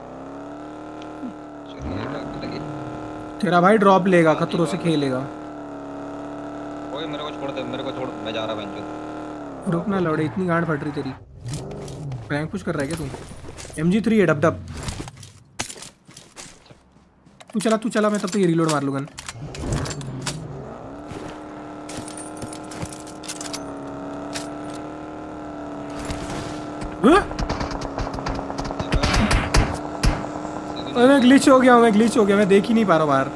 चलिए बात लगी। तेरा भाई ड्रॉप लेगा, खतरों से खेलेगा। ओए मेरे को छोड़ दे, मेरे को छोड़, मैं जा रहा बेंच। रुक ना लौड़े, इतनी गांड फट रही तेरी। रैंक पुश कर रहा है क्या तू? एम जी थ्री है डब डब। तू चला तू चला, मैं तब तक ये रीलोड मार लूँगा। मैं ग्लिच हो गया हूँ, मैं ग्लिच हो गया, मैं देख ही नहीं पा रहा बाहर।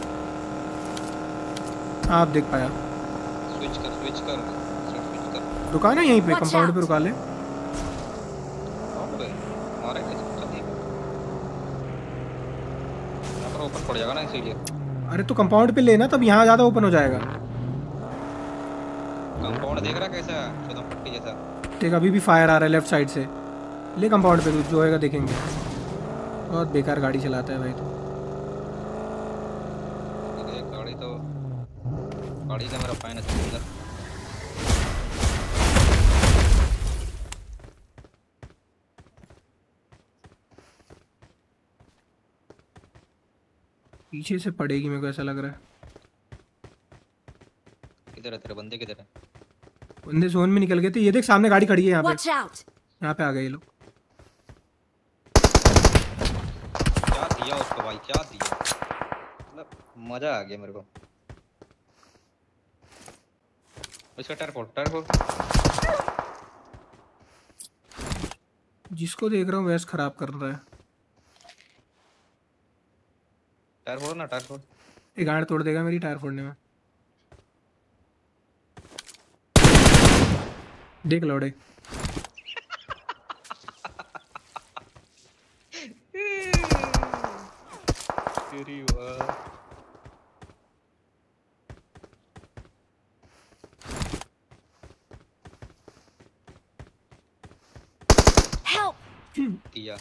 आप देख पाया? स्विच कर स्विच कर स्विच कर। रुका ना यहीं पे, Watch कंपाउंड out. पे रुका ले। अबे मारे कैसे चल। यहाँ पर ओपन पड़ जाएगा ना इसीलिए। अरे तो कंपाउंड पे लेना, तब यहाँ ज़्यादा ओपन हो जाएगा। कंपाउंड देख रहा कैसा है, चौदह पट्टी जैसा। देख अभी भी फायर आ रहा है लेफ्ट साइड से। ले कंपाउंड पे, तू जो होएगा देखेंगे। बहुत बेकार गाड़ी चलाता है भाई तू। ये गाड़ी तो गाड़ी का मेरा फाइन है अंदर। पीछे से पड़ेगी मेरे को ऐसा लग रहा है। किधर है तेरे बंदे, किधर है? बंदे जोन में निकल गए थे। ये देख सामने गाड़ी खड़ी है यहाँ पे। Watch out. यहाँ पे आ गए ये लोग। क्या दिया उसको भाई, क्या दिया, मतलब मजा आ गया मेरे को। इसका टायर फोड़, टायर फोड़। जिसको देख रहा हूँ वैस खराब कर रहा है। टायर फोड़ ना, टायर फोड़। ये गाड़ तोड़ देगा मेरी टायर फोड़ने में। देख लौड़े। तेरी वाह। Help. दिया।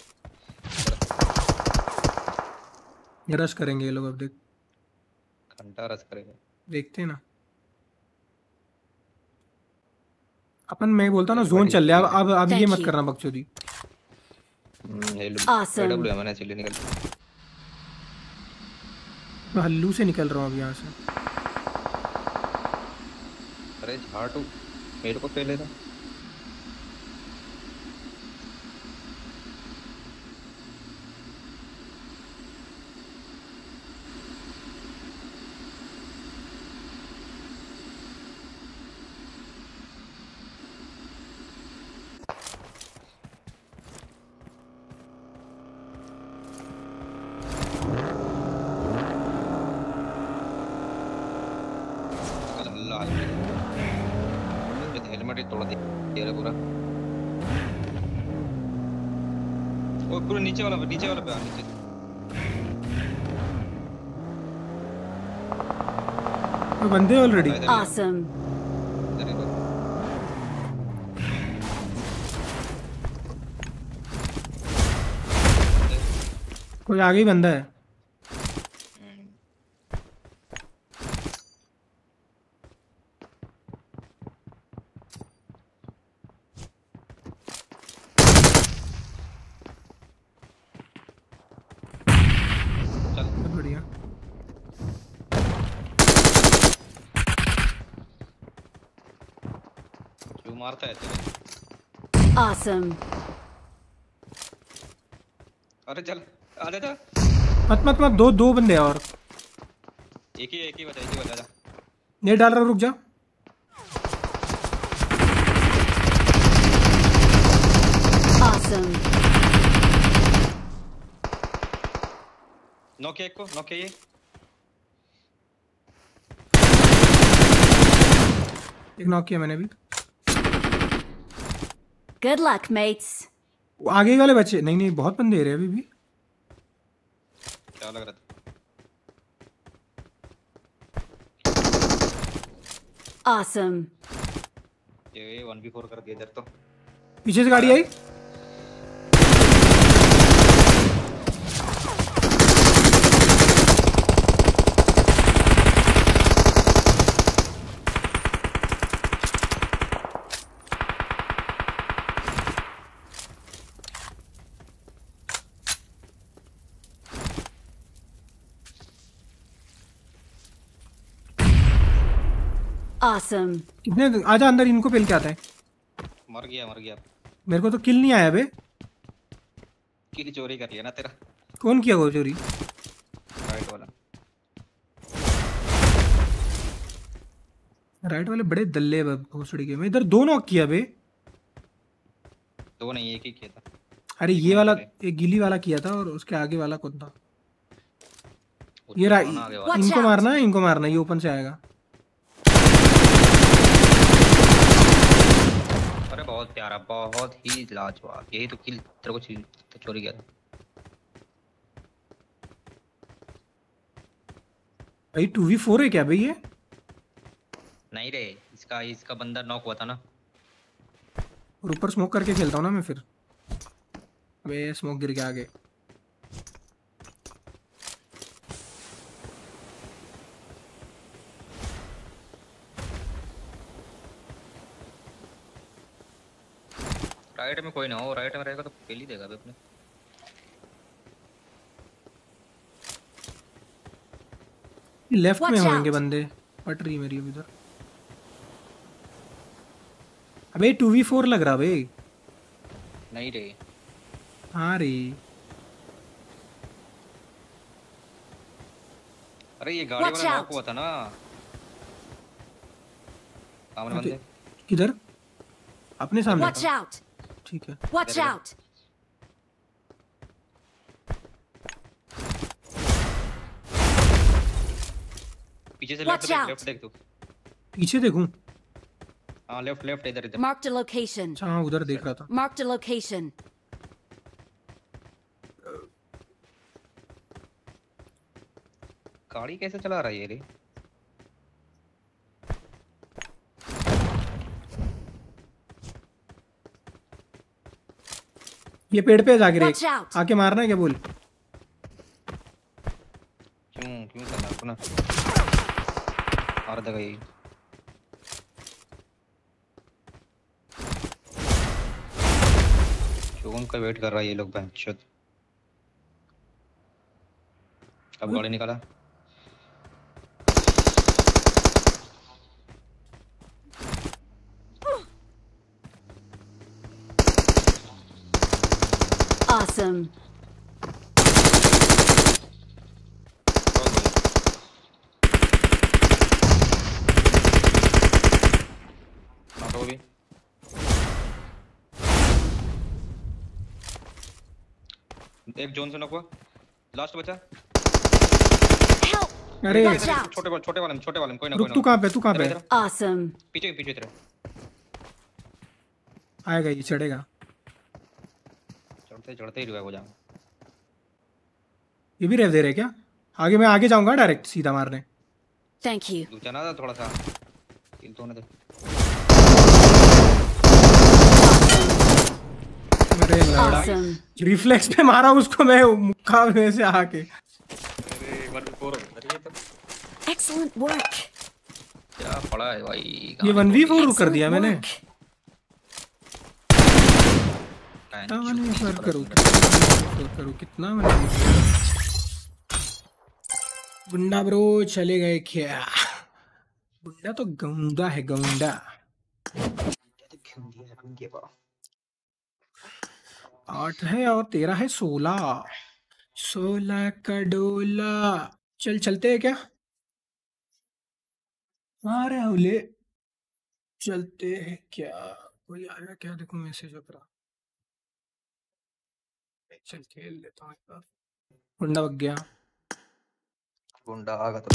रश करेंगे ये लोग अब। देख घंटा रस करेगा। देखते हैं ना अपन। मैं बोलता हूँ ना जोन चल रहा है अब। अब ये मत करना बकचोदी। Awesome. डब्ल्यू मैंने चली निकल। मैं हल्लू से निकल रहा हूँ अब यहाँ से। अरे झाटू मेरे को पहले था। हेलमेट ही तोड़ दिया रे पूरा। वो पूरा नीचे वाला, नीचे वाला पे आ, नीचे। वो बंदे ऑलरेडी। Awesome. इधर ही तो। कोई आगे ही बंदा है। बढ़िया। क्यों मारता है तेरे? Awesome. अरे चल आ जा जा। मत मत मत, दो दो बंदे और। एक ही एक ही बचा, एक ही बचा जा। नेट डाल रहा हूँ, रुक जा। Awesome. नॉक एक को, नॉक ये। एक नॉक किया मैंने भी। Good luck, mates. वो आगे वाले बच्चे नहीं नहीं बहुत बंदे रहे अभी भी। क्या लग रहा था? Awesome. ये वन बी फोर कर दिया इधर तो। पीछे से गाड़ी आई। Awesome. कितने आजा अंदर, इनको पेल के आता है। मर गया मर गया। मेरे को तो किल नहीं आया बे। किल चोरी कर लिया ना तेरा। कौन किया वो चोरी? राइट वाला। राइट वाले बड़े दल्ले भोसड़ी के। मैं इधर दो नॉक किया बे। दो नहीं एक ही किया था। अरे ये वाला एक गिली वाला किया था और उसके आगे वाला कौन था? ये रा... इनको मारना है, इनको मारना है, ये ओपन से आएगा। अरे बहुत प्यारा, बहुत ही लाजवाब। यही तो किल तेरे को तो चोरी किया था भाई। टू वी फोर है क्या भाई ये? नहीं रे, इसका इसका बंदा नॉक हुआ था ना। और ऊपर स्मोक करके खेलता हूँ ना मैं फिर। अबे स्मोक गिर गया आगे। राइट में कोई ना हो, राइट में रहेगा तो खेल ही देगा अभी अपने। लेफ्ट में Watch होंगे out. बंदे। पट रही मेरी अभी इधर। अबे टू वी फोर लग रहा भाई। नहीं रे, हाँ रे। अरे ये गाड़ी Watch वाला out. नॉक हुआ था ना। सामने बंदे। किधर? अपने सामने Watch था। out. ठीक है। Watch There we go. out. पीछे से Watch लेफ्ट देख, out. लेफ्ट देख तू। पीछे देखूं? हाँ लेफ्ट लेफ्ट इधर इधर। Marked a location. अच्छा हाँ उधर देख रहा था। Marked a location. गाड़ी कैसे चला रहा है ये रे? ये पेड़ पे जाके Watch रे। out. आके मारना है क्या बोल? क्यों क्यों करना है अपना? मार देगा ये। क्यों का वेट कर रहा है ये लोग बहनचोद। अब गाड़ी निकाला। Awesome. हाँ तो भी। एक जोन से नॉक हुआ। लास्ट बचा। Help. अरे Watch out. छोटे वाले छोटे वाले में छोटे वाले में कोई ना रुक, कोई तू ना। कहाँ पे? तू कहाँ पे? इधर, इधर। Awesome. पीछे पीछे तेरे। आएगा ये, चढ़ेगा। चढ़ते चढ़ते ही रिवाइव हो जाएगा। ये भी रेव दे रहे क्या? आगे मैं आगे जाऊंगा डायरेक्ट सीधा मारने। Thank you. दूसरा ना थोड़ा सा किल तो होने दे। अरे लड़ा। Awesome. रिफ्लेक्स पे मारा उसको मैं मुक्का में से आके। अरे वन फोर है ये तो। Excellent work. क्या पड़ा है भाई। ये वन वी फोर कर Excellent दिया मैंने। work. कितना मैंने फर करूँ फर करूँ कितना मैंने। गुंडा ब्रो चले गए क्या? गुंडा तो गंदा है गंदा। आठ है और तेरह है सोलह। सोलह का डोला। चल चलते हैं क्या? अरे हवले चलते हैं क्या? कोई आया क्या? देखो मैसेज अपना। चल खेल लेता हूँ एक बार। गुंडा बग गया। गुंडा आ गया तो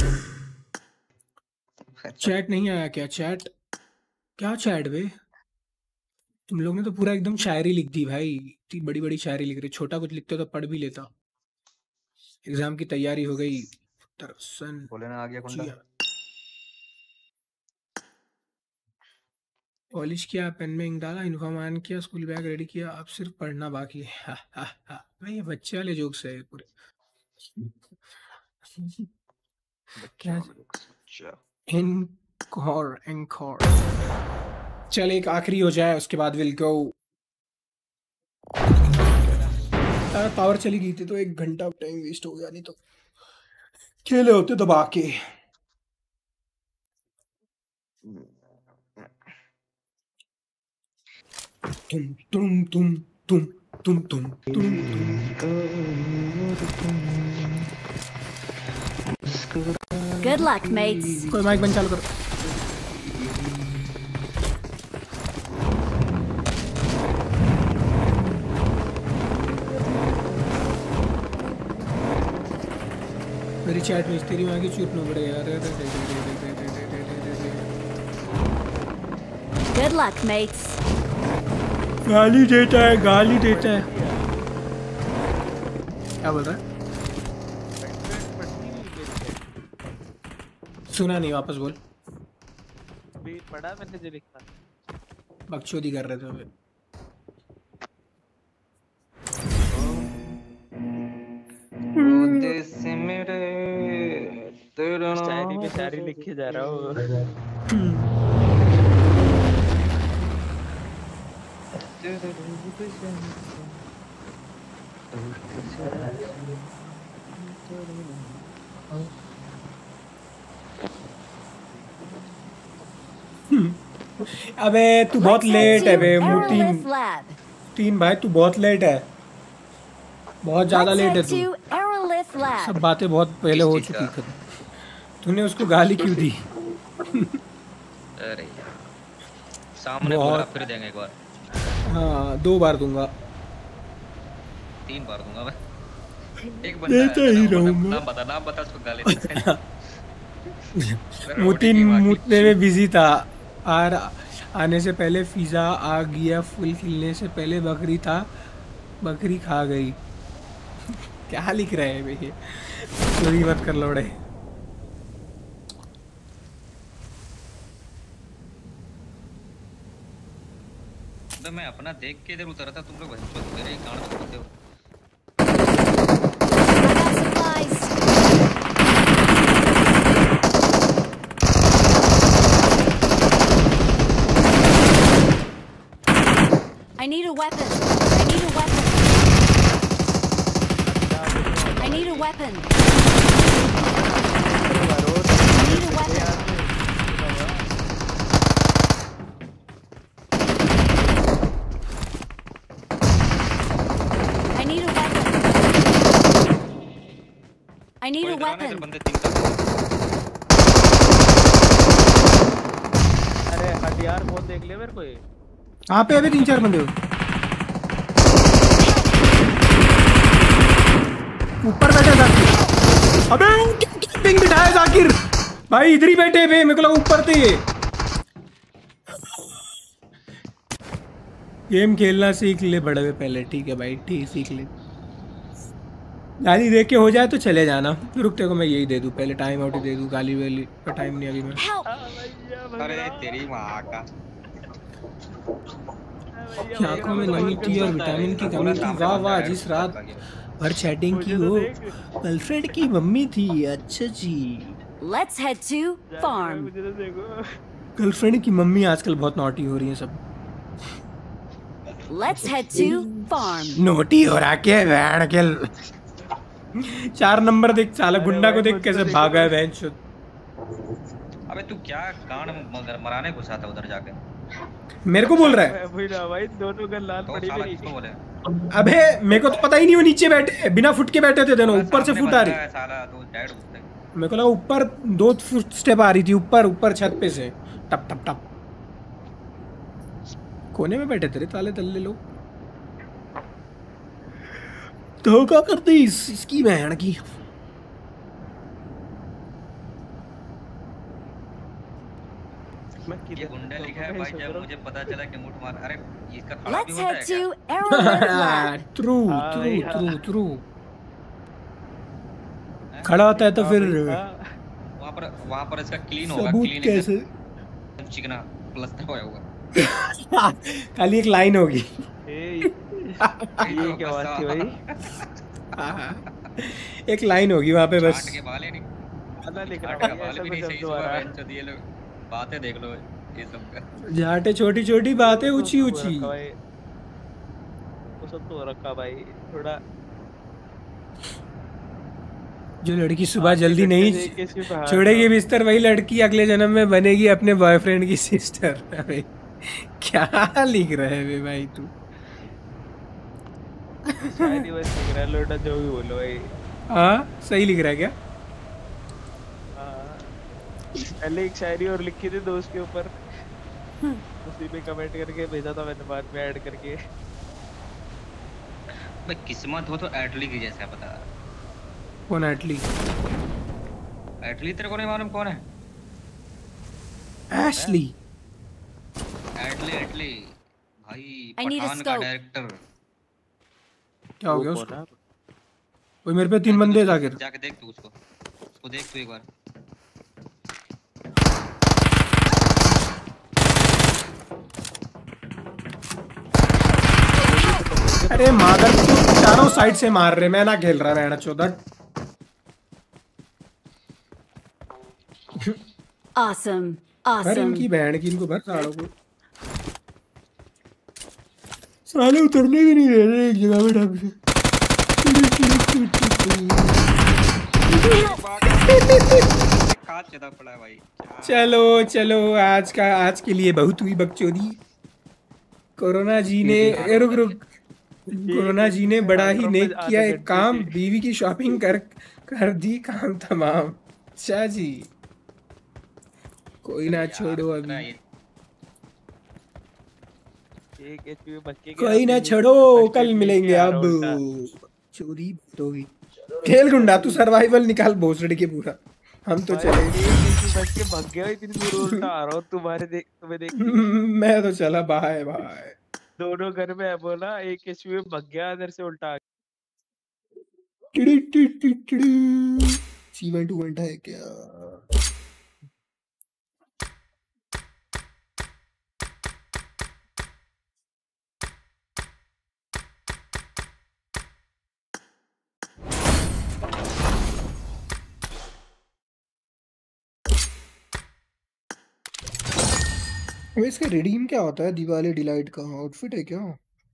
चैट नहीं आया क्या? चैट क्या चैट बे? तुम लोग ने तो पूरा एकदम शायरी लिख दी भाई। इतनी बड़ी बड़ी शायरी लिख रही। छोटा कुछ लिखते तो पढ़ भी लेता। एग्जाम की तैयारी हो गई। तरसन बोले ना आ गया गुंडा। जिया। पॉलिश किया, पेन में इंक डाला, यूनिफॉर्म ऑन किया, स्कूल बैग रेडी किया, अब सिर्फ पढ़ना बाकी है। हा, हा, हा। भाई ये बच्चे वाले जोक्स है पूरे। क्या? Encore encore. चल एक आखिरी हो जाए उसके बाद विल गो। पावर चली गई थी तो एक घंटा टाइम वेस्ट हो गया, नहीं तो खेले होते दबा के। तुम तुम तुम तुम तुम तुम तुम Good luck, mates. कोई माइक बंद चालू करो। मेरी चैट में तेरी माँ की चूप न पड़े यार। Good luck, mates. गाली देता है, गाली देता है। क्या बोल रहा है? सुना नहीं, वापस बोल। भी पढ़ा मैंने जो लिखा। बकचोदी कर रहे थे अभी। देश मेरे तेरा शायरी पे शायरी लिखे जा रहा हूँ। अबे तू बहुत Let's head लेट है to बे मुतीन। Aerolith Lab. तीन भाई तू बहुत लेट है, बहुत ज्यादा Let's लेट है head तू। to Aerolith सब Lab. बातें बहुत पहले हो किस चीज़ चुकी थी। तूने उसको गाली क्यों दी? अरे यार सामने बहुत- बोला फिर देंगे एक बार, हाँ दो बार दूंगा। तीन बार दूंगा मैं। एक देता है, ही नाम बता- रहूंगा। नाम बता नाम बता उसको गाली देता है। मुतीन मुतने में बिजी था। आर आने से पहले फिजा आ गया, फुल खिलने से पहले बकरी था, बकरी खा गई। क्या लिख रहे हैं भैया? चोरी मत कर लोड़े। तो मैं अपना देख के इधर उतरा था, तुम लोग वहीं पर मेरे ही कान सुनते हो। I got supplies. I need a weapon. I need a weapon. I need a weapon. I need a weapon. I need a weapon. I need कोई a इधर आना, इधर weapon. बंदे तीन का। अरे हथियार बहुत देख ले मेरे को ये। कहाँ पे अभी तीन चार बंदे हो? ऊपर बैठे जाकिर। अबे कैंपिंग बिठाया जाकिर भाई, इधर ही बैठे बे। मेरे को लगा ऊपर थे ये। गेम खेलना सीख ले बड़े हुए पहले, ठीक है भाई, ठीक सीख ले। गाली दे के हो जाए तो चले जाना। रुकते को मैं यही दे दूं, पहले टाइम आउट ही दे दूं। गाली वाली का टाइम नहीं अभी मैं। Help! अरे तेरी माँ का की आंखों में नमी थी और विटामिन की कमी थी। वाह वाह, जिस रात भर चैटिंग की वो गर्लफ्रेंड की मम्मी थी। अच्छा जी, Let's head to farm. मुझे तो देखो। गर्लफ्रेंड की मम्मी आजकल बहुत नॉटी हो रही है सब। Let's head to farm. Naughty हो रहा क्या बैंड के? चार नंबर देख, साला गुंडा को देख कैसे भागा है बैंड। अबे तू क्या कान मगर मराने घुसा था उधर जाके? मेरे को बोल रहा है? वही ना भाई, दोनों गन लाल तो पड़ी साला मेरी। किसको बोले? अबे मेरे को तो पता ही नहीं, वो नीचे बैठे बिना फुट के बैठे थे दोनों। ऊपर से सामने फुट आ बंदा रही। है साला, तो डायरेक्ट घुसते। मेरे को लगा ऊपर दो फुट स्टेप आ रही थी, ऊपर ऊपर छत पे से टप टप टप। कोने में बैठे थे ताले तल्ले लोग। तो क्या करते इस इसकी बहन की। मैं ये किधर गुंडा लिखा है मैं भाई, सोच जब रहा हूँ। मुझे पता चला कि मुठ मार, अरे इसका खड़ा भी Let's होता है head क्या? to Arrowhead Lab. ट्रू हाँ ट्रू भाई, हाँ। True true. हैं? खड़ा होता है तो हाँ फिर भाई, हाँ। वहाँ पर वहाँ पर इसका क्लीन होगा, सबूत क्लीन कैसे। एकदम चिकना प्लस्तर हुआ होगा। खाली एक लाइन होगी। ए, यही ये तो क्या बस बात थी भाई? एक लाइन होगी वहाँ पे बस। छाट के बाल ही नहीं, गाना लिख छाट रहा का भाई, बाल ऐसा भी कुछ नहीं शब्द सही आ सुबह रहा है। बहन चोद, ये लोग बातें देख लो ये सब का। झाटे छोटी छोटी बातें ऊंची वो ऊंची। रखा भाई, वो सब तो रखा भाई थोड़ा। जो लड़की सुबह आज के जल्दी घंटे नहीं से एक इसमें बाहर छोड़ेगी था। बिस्तर, वही लड़की अगले जन्म में बनेगी अपने बॉयफ्रेंड की सिस्टर। अबे क्या लिख रहे है भाई तू। शायरी बस लिख रहा है, लोटा जो भी बोलो भाई। हाँ सही लिख रहा है क्या। हाँ। पहले एक शायरी और लिखी थी दोस्त के ऊपर, उसी पे कमेंट करके भेजा था मैंने बाद में ऐड करके। भाई किस्मत हो तो एटली की जैसा पता। कौन एटली। एटली तेरे को नहीं मालूम कौन है? एशली। एटली एटली भाई I need a पठान का scope. डायरेक्टर। क्या हो गया वो उसको। कौन है? कोई मेरे पे तीन बंदे जाकर। जाके देख तू उसको, उसको देख तू एक बार। अरे मादर चारों साइड से मार रहे, मैं ना खेल रहा मैं ना चौदह। Awesome. भर Awesome. इनकी बहन की, इनको भर सालों को। साले उतरने भी नहीं दे रहे एक जगह पे ढंग से। कांच चढ़ा पड़ा है भाई। चलो चलो आज का आज के लिए बहुत हुई बकचोदी। कोरोना जी ने ए, रुक रुक कोरोना जी ने बड़ा ही नेक किया एक काम, बीवी की शॉपिंग कर कर दी काम तमाम। अच्छा जी कोई ना छोड़ो अभी, एक एचपी में बच के गया, कोई ना फिर छोड़ो फर्स्ट कल एड मिलेंगे लेके आ अब। रहा उल्टा। चोरी तो हुई। खेल गुंडा तू सर्वाइवल निकाल भोसड़ी के पूरा, हम तो भाई, चले। एक एचपी बच के भाग गया, इतनी दूर उल्टा आ रहा हूँ तुम्हारे देख तुम्हें देख के। मैं तो चला बाय बाय। दोनों घर में है बोला, एक एचपी में भाग गया इधर से उल्टा आ सीवन टू घंटा है क्या। वैसे इसका रिडीम क्या होता है। दिवाली डिलाइट का आउटफिट है क्या।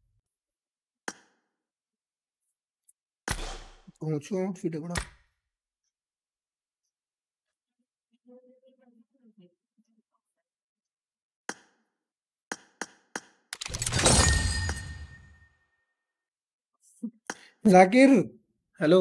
पहुंचो आउटफिट है बड़ा। जाकिर हेलो।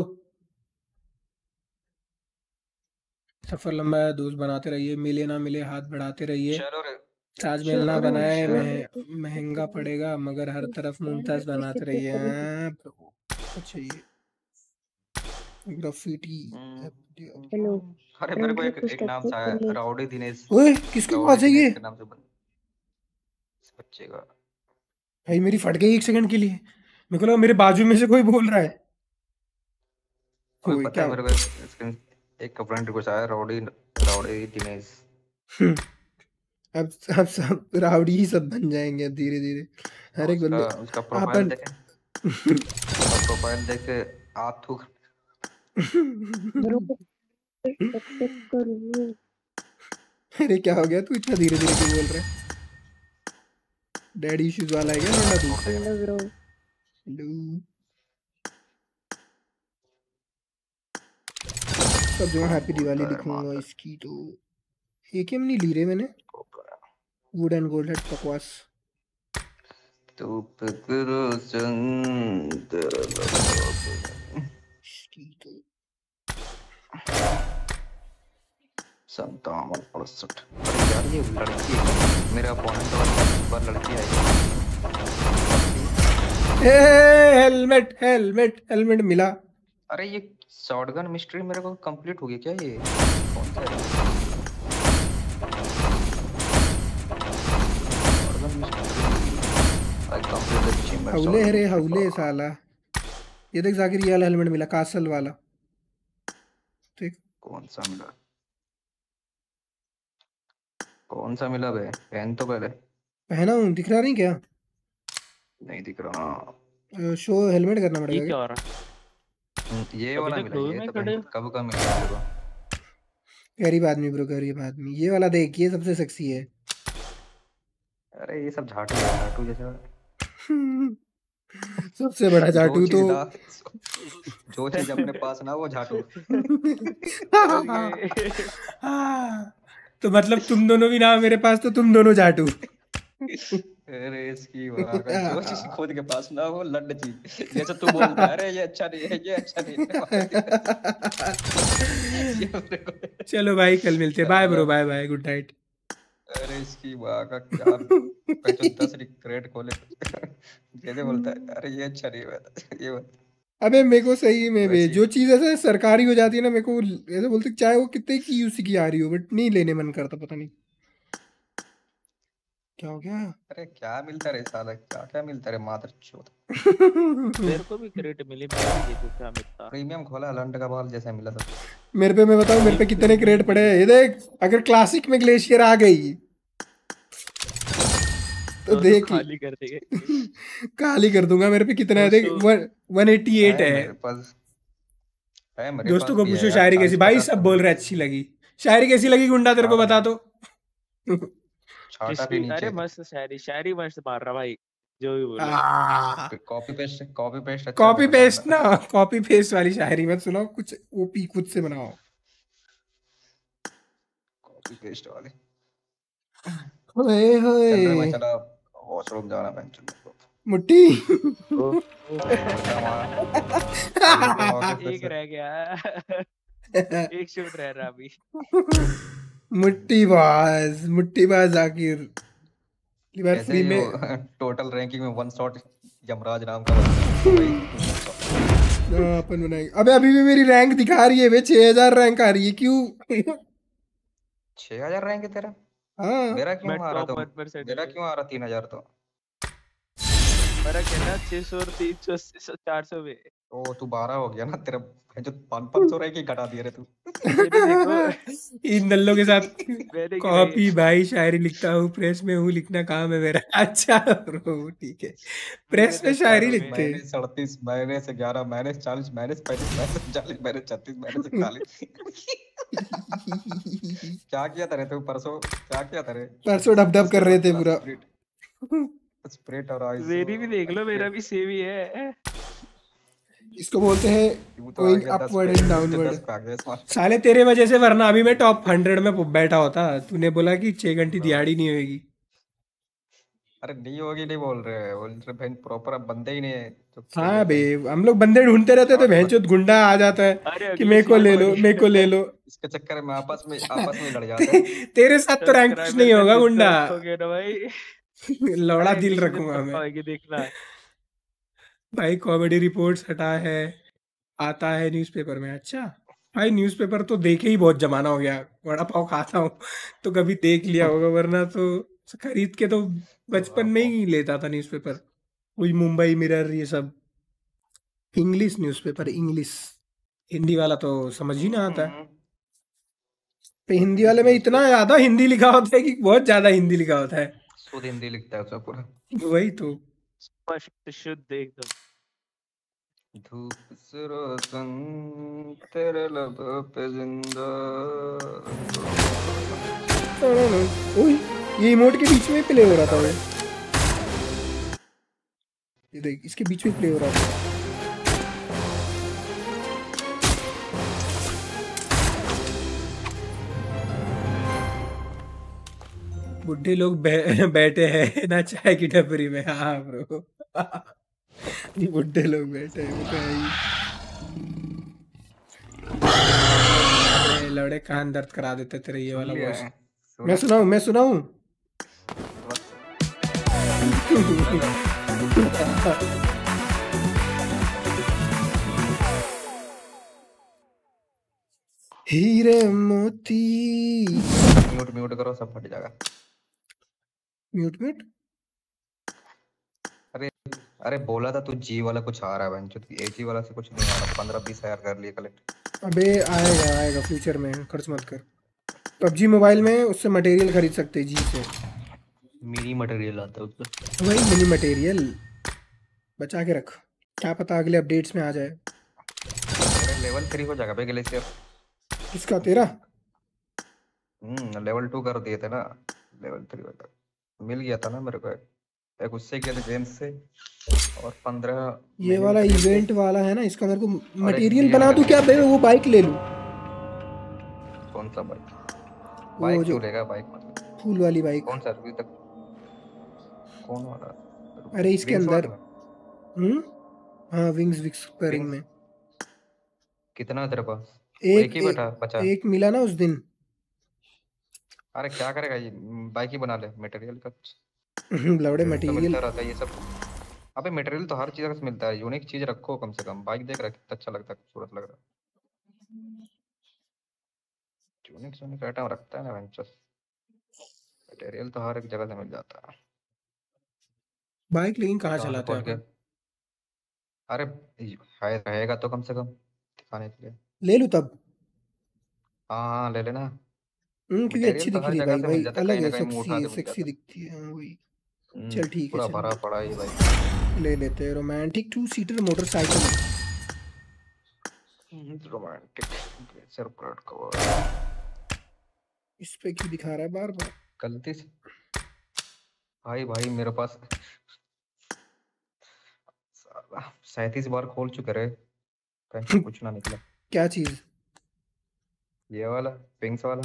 सफर लंबा है, दोस्त बनाते रहिए, मिले ना मिले हाथ बढ़ाते रहिए। चलो रे ताजमहल ना बनाए मह, महंगा पड़ेगा, मगर हर तरफ मुमताज बनाते रहिए। हाँ, ब्रो, चाहिए ग्राफिटी। हेलो अरे मेरे को एक एक नाम सा है राउडी दिनेश। ओए किसकी राउडी आवाज है ये। दिनेश के नाम से बन- इस बच्चे का भाई मेरी फट गई एक सेकंड के लिए, मेरे को लगा मेरे बाजू में से कोई बोल रहा है। कोई कोई पता क्या है मेरे को इसके एक का फ्रेंड रिक्वेस्ट आया राउडी राउडी दिनेश। हम्म, अब अब सब रावड़ी ही सब बन जाएंगे अब धीरे धीरे हर एक उसका बंदे। उसका प्रोफाइल अपन देखे उसका प्रोफाइल देख के आप थूक। ब्रो कब तक करूँ। अरे क्या हो गया तू इतना धीरे धीरे क्यों बोल रहा है। डैडी इश्यूज वाला है क्या लौंडा तू। हेलो ब्रो हेलो सब जो हैप्पी दिवाली लिखूंगा इसकी तो एक एम नहीं ली रहे मैंने। वुड एंड गोल्ड है बकवास। तू पकड़ो संग इसकी तो संतावन अड़सठ। अरे यार ये लड़की है, मेरा अपोनेंट वाला बार लड़की आई। ए हेलमेट हेलमेट हेलमेट मिला। अरे ये शॉटगन मिस्ट्री मेरे को कंप्लीट हो गया क्या? ये कौन सा है? Shotgun mystery I complete the chamber. हौले है रे हौले साला। ये देख जाकिर ये वाला हेलमेट मिला कासल वाला। ठीक कौन सा मिला? कौन सा मिला बे? पहन तो पहले। पहना हूँ दिख रहा नहीं क्या? नहीं दिख रहा ना। शो हेलमेट करना ये पड़ेगा क्या क्या? हो रहा? ये अभी वाला तक मिला। दो ये में तो खड़े पहन- कब का मिला मेरे को? गरीब आदमी ब्रो गरीब आदमी। ये वाला देख ये सबसे सेक्सी है। अरे ये सब झाटू है, झाटू जैसा। सबसे बड़ा जाटू जो तो चीज ना- जो चीज अपने पास ना वो झाटू। हाँ, तो मतलब तुम दोनों भी ना मेरे पास तो तुम दोनों जाटू। अरे इसकी वाह का जो चीज खुद के पास ना वो लड्ड चीज। जैसे तू बोलता है अरे ये अच्छा नहीं है, ये अच्छा नहीं है। चलो भाई कल मिलते हैं। Bye bro bye bye good night. अरे इसकी वाह का क्या पहले दस क्रेट खोले। जैसे बोलता है अरे ये अच्छा नहीं है, ये बात। अबे मेरे को सही में बे वैसे- जो चीज ऐसे सरकारी हो जाती है ना मेरे को ऐसे बोलते चाहे वो कितने की यूसी की आ रही हो बट नहीं लेने मन करता। पता नहीं क्या हो गया। अरे क्या मिलता रे साला, क्या क्या मिलता रे मादर चोद। मेरे को भी क्रेडिट मिली, मैं भी देखो क्या मिलता। प्रीमियम खोला लंड का बाल जैसा मिला था। मेरे पे मैं बताऊं मेरे पे कितने क्रेड पड़े हैं। ये देख अगर क्लासिक में ग्लेशियर आ गई तो तो देख खाली कर देंगे। खाली कर दूंगा। मेरे पे कितना है देख वन एटी एट है। मेरे पास है, मेरे दोस्तों पास को भी है पूछो यार, शायरी कैसी। भाई चालीस सब बोल रहे अच्छी लगी। शायरी कैसी लगी गुंडा तेरे को हाँ। बता दो। छाटा भी किसकी? नीचे। अरे मस्त शायरी, शायरी मस्त मार रहा भाई जो भी बोले। Copy paste copy paste copy paste ना कॉपी पेस्ट वाली शायरी मत सुनाओ। कुछ ओपी खुद से बनाओ। कॉपी पेस्ट वाले। ओए चल रहे मैं होए चला वॉशरूम जाना बेंच में। मुट्ठी एक रह गया। एक शूट रह रहा अभी। मुट्ठीबाज मुट्ठीबाज जाकिर अगली बार ऐसे फ्री ही में वो टोटल रैंकिंग में वन शॉट यमराज नाम का हाँ, अपन बनाएंगे। अबे अभी भी मेरी रैंक दिखा रही है वे छह हज़ार रैंक आ रही है क्यों? छह हजार रैंक है तेरा? हाँ मेरा क्यों मैं आ रहा टॉप था? वन परसेंट मेरा क्यों आ रहा तीन हजार तो? मेरा कहना छह सौ और तीन सौ चार सौ में। ओ तू बारह हो गया ना तेरा। जो पाँच पाँच सौ रैंक ही घटा दिए रे तू। ये भी देखो इन नल्लों के साथ मैंने कॉपी भाई शायरी लिखता हूँ प्रेस में हूँ लिखना काम है मेरा। अच्छा ब्रो ठीक है प्रेस में शायरी लिखते हैं। माइनस सड़तीस माइनस ग्यारह माइनस चालीस माइनस पैंतीस माइनस चालीस माइनस छत्तीस माइनस इकतालीस। क्या किया था रे तू परसों? क्या किया था रे? परसों डब डब कर रहे थे पूरा। स्प्रिट और आइस। मेरी भी देख लो, मेरा भी सेम ही है। इसको बोलते हैं तू तो गोइंग आ गया दस अपवर्ड पे, एंड दस डाउनवर्ड। पे आ गया इस बार। साले तेरे वजह से वरना अभी मैं टॉप हंड्रेड में बैठा होता। तूने बोला कि छह घंटे दिहाड़ी नहीं होगी। अरे नहीं होगी नहीं बोल रहे हैं, बोल रहे भाई प्रॉपर अब बंदे ही नहीं है जो हाँ बे हम लोग बंदे ढूंढते रहते थे भैंचोद गुंडा आ जाता है अरे कि मेरे को ले लो मेरे को ले लो। इसके चक्कर में आपस में आपस में लड़ जाते हैं। तेरे साथ तो रैंक कुछ नहीं होगा गुंडा। हो गया ना भाई। लौड़ा दिल किसी दिन रखूंगा पक्का मैं होएगी, देखना। भाई। कॉमेडी रिपोर्ट्स हटा है आता है न्यूज़पेपर में। अच्छा भाई न्यूज़पेपर तो देखे ही बहुत जमाना हो गया। वड़ा पाव खाता हूँ तो कभी देख लिया होगा वरना तो खरीद के तो बचपन में ही लेता था न्यूज़पेपर। वही मुंबई मिरर ये सब इंग्लिश न्यूज़पेपर इंग्लिश। हिंदी वाला तो समझ ही ना आता है। पे हिंदी वाले में इतना ज्यादा हिंदी लिखा होता है कि बहुत ज्यादा हिंदी लिखा होता है। शुद्ध हिंदी लिखता है उसका पूरा। वही तो स्पष्ट शुद्ध एकदम। धूप से रोशन तेरे लबों पे जिंदा। ओए ये इमोट के बीच में प्ले हो रहा था वो। ये देख इसके बीच में प्ले हो रहा था। बुढ़े लोग बै, बैठे हैं ना चाय की टपरी में। हाँ ब्रो ये बुढ़े लोग बैठे हैं वो तो है ही। लौड़े कान दर्द करा देते तेरे ये सुन वाला लिया वॉइस। है मैं सुना सुनाऊं मैं सुनाऊं हीरे मोती। म्यूट म्यूट करो सब फट जाएगा। Mute mute. अरे अरे बोला था तू जी वाला कुछ आ रहा है बहनचोद, ए जी वाला से कुछ नहीं आ रहा। पंद्रह बीस हजार कर लिए कलेक्ट। अबे आएगा आएगा फ्यूचर में, खर्च मत कर। पबजी मोबाइल में उससे मटेरियल खरीद सकते हैं जी से। मिनी मटेरियल आता है उसमें। वही मिनी मटेरियल बचा के रख, क्या पता अगले अपडेट्स में आ जाए। अरे लेवल थ्री हो जाएगा बे ग्लेशियर। किसका तेरा? हम्म लेवल टू कर दिए थे ना, लेवल थ्री वाला मिल गया था ना मेरे को। एक उससे किया था जेम्स से, और पंद्रह ये मिनी वाला मटेरियल थे। इवेंट वाला है ना, इसका मेरे को और एक मटेरियल बिलियन बना दूं का क्या बे? वो बाइक ले लूं? कौन सा बाइक? वो बाइक जो क्यों लेगा बाइक मतलब? फूल वाली बाइक। कौन सा अभी तक कौन वाला? अरे इसके विंग्स अंदर। वाला? हम्म हाँ विंग्स विक्स पेयरिंग विंग्स में। कितना है तेरे पास? वो एक एक ही ए, बैठा बचा? एक मिला ना उस दिन। अरे क्या करेगा ये, बाइक ही बना ले मटेरियल का। लौड़े तो मटेरियल। मिलता रहता है ये सब। अबे मटेरियल तो हर चीज का मिलता है, यूनिक चीज रखो कम से कम। बाइक देख रहा है कितना अच्छा लगता है, खूबसूरत लग रहा है। यूनिक यूनिक आइटम रखता है ना वेंचर। मटेरियल तो हर एक जगह से मिल जाता है। बाइक लेकिन कहाँ कहाँ से चलाते हैं पहुंच गया? अपन? अरे है रहेगा तो कम से कम दिखाने के लिए। ले लूं तब? हाँ हाँ ले लेना। हम्म क्योंकि मटेरियल अच्छी तो दिख हर रही है जगह भाई, से भाई मिल जाता है, अलग कहीं ना है, कहीं मुंह सेक्सी उठा है, के मिल सेक्सी जाता है। दिखती है। हाँ वही। हम्म, चल ठीक है पूरा चल भरा लेते पड़ा है ये भाई। ले लेते हैं romantic two seater motorcycle. Romantic glacier plot cover. इस पे क्यों दिखा रहा है बार बार? गलती से भाई भाई मेरे पास सैंतीस बार खोल चुके रहे, कहीं कुछ ना निकला। क्या चीज? ये वाला पिंक्स वाला।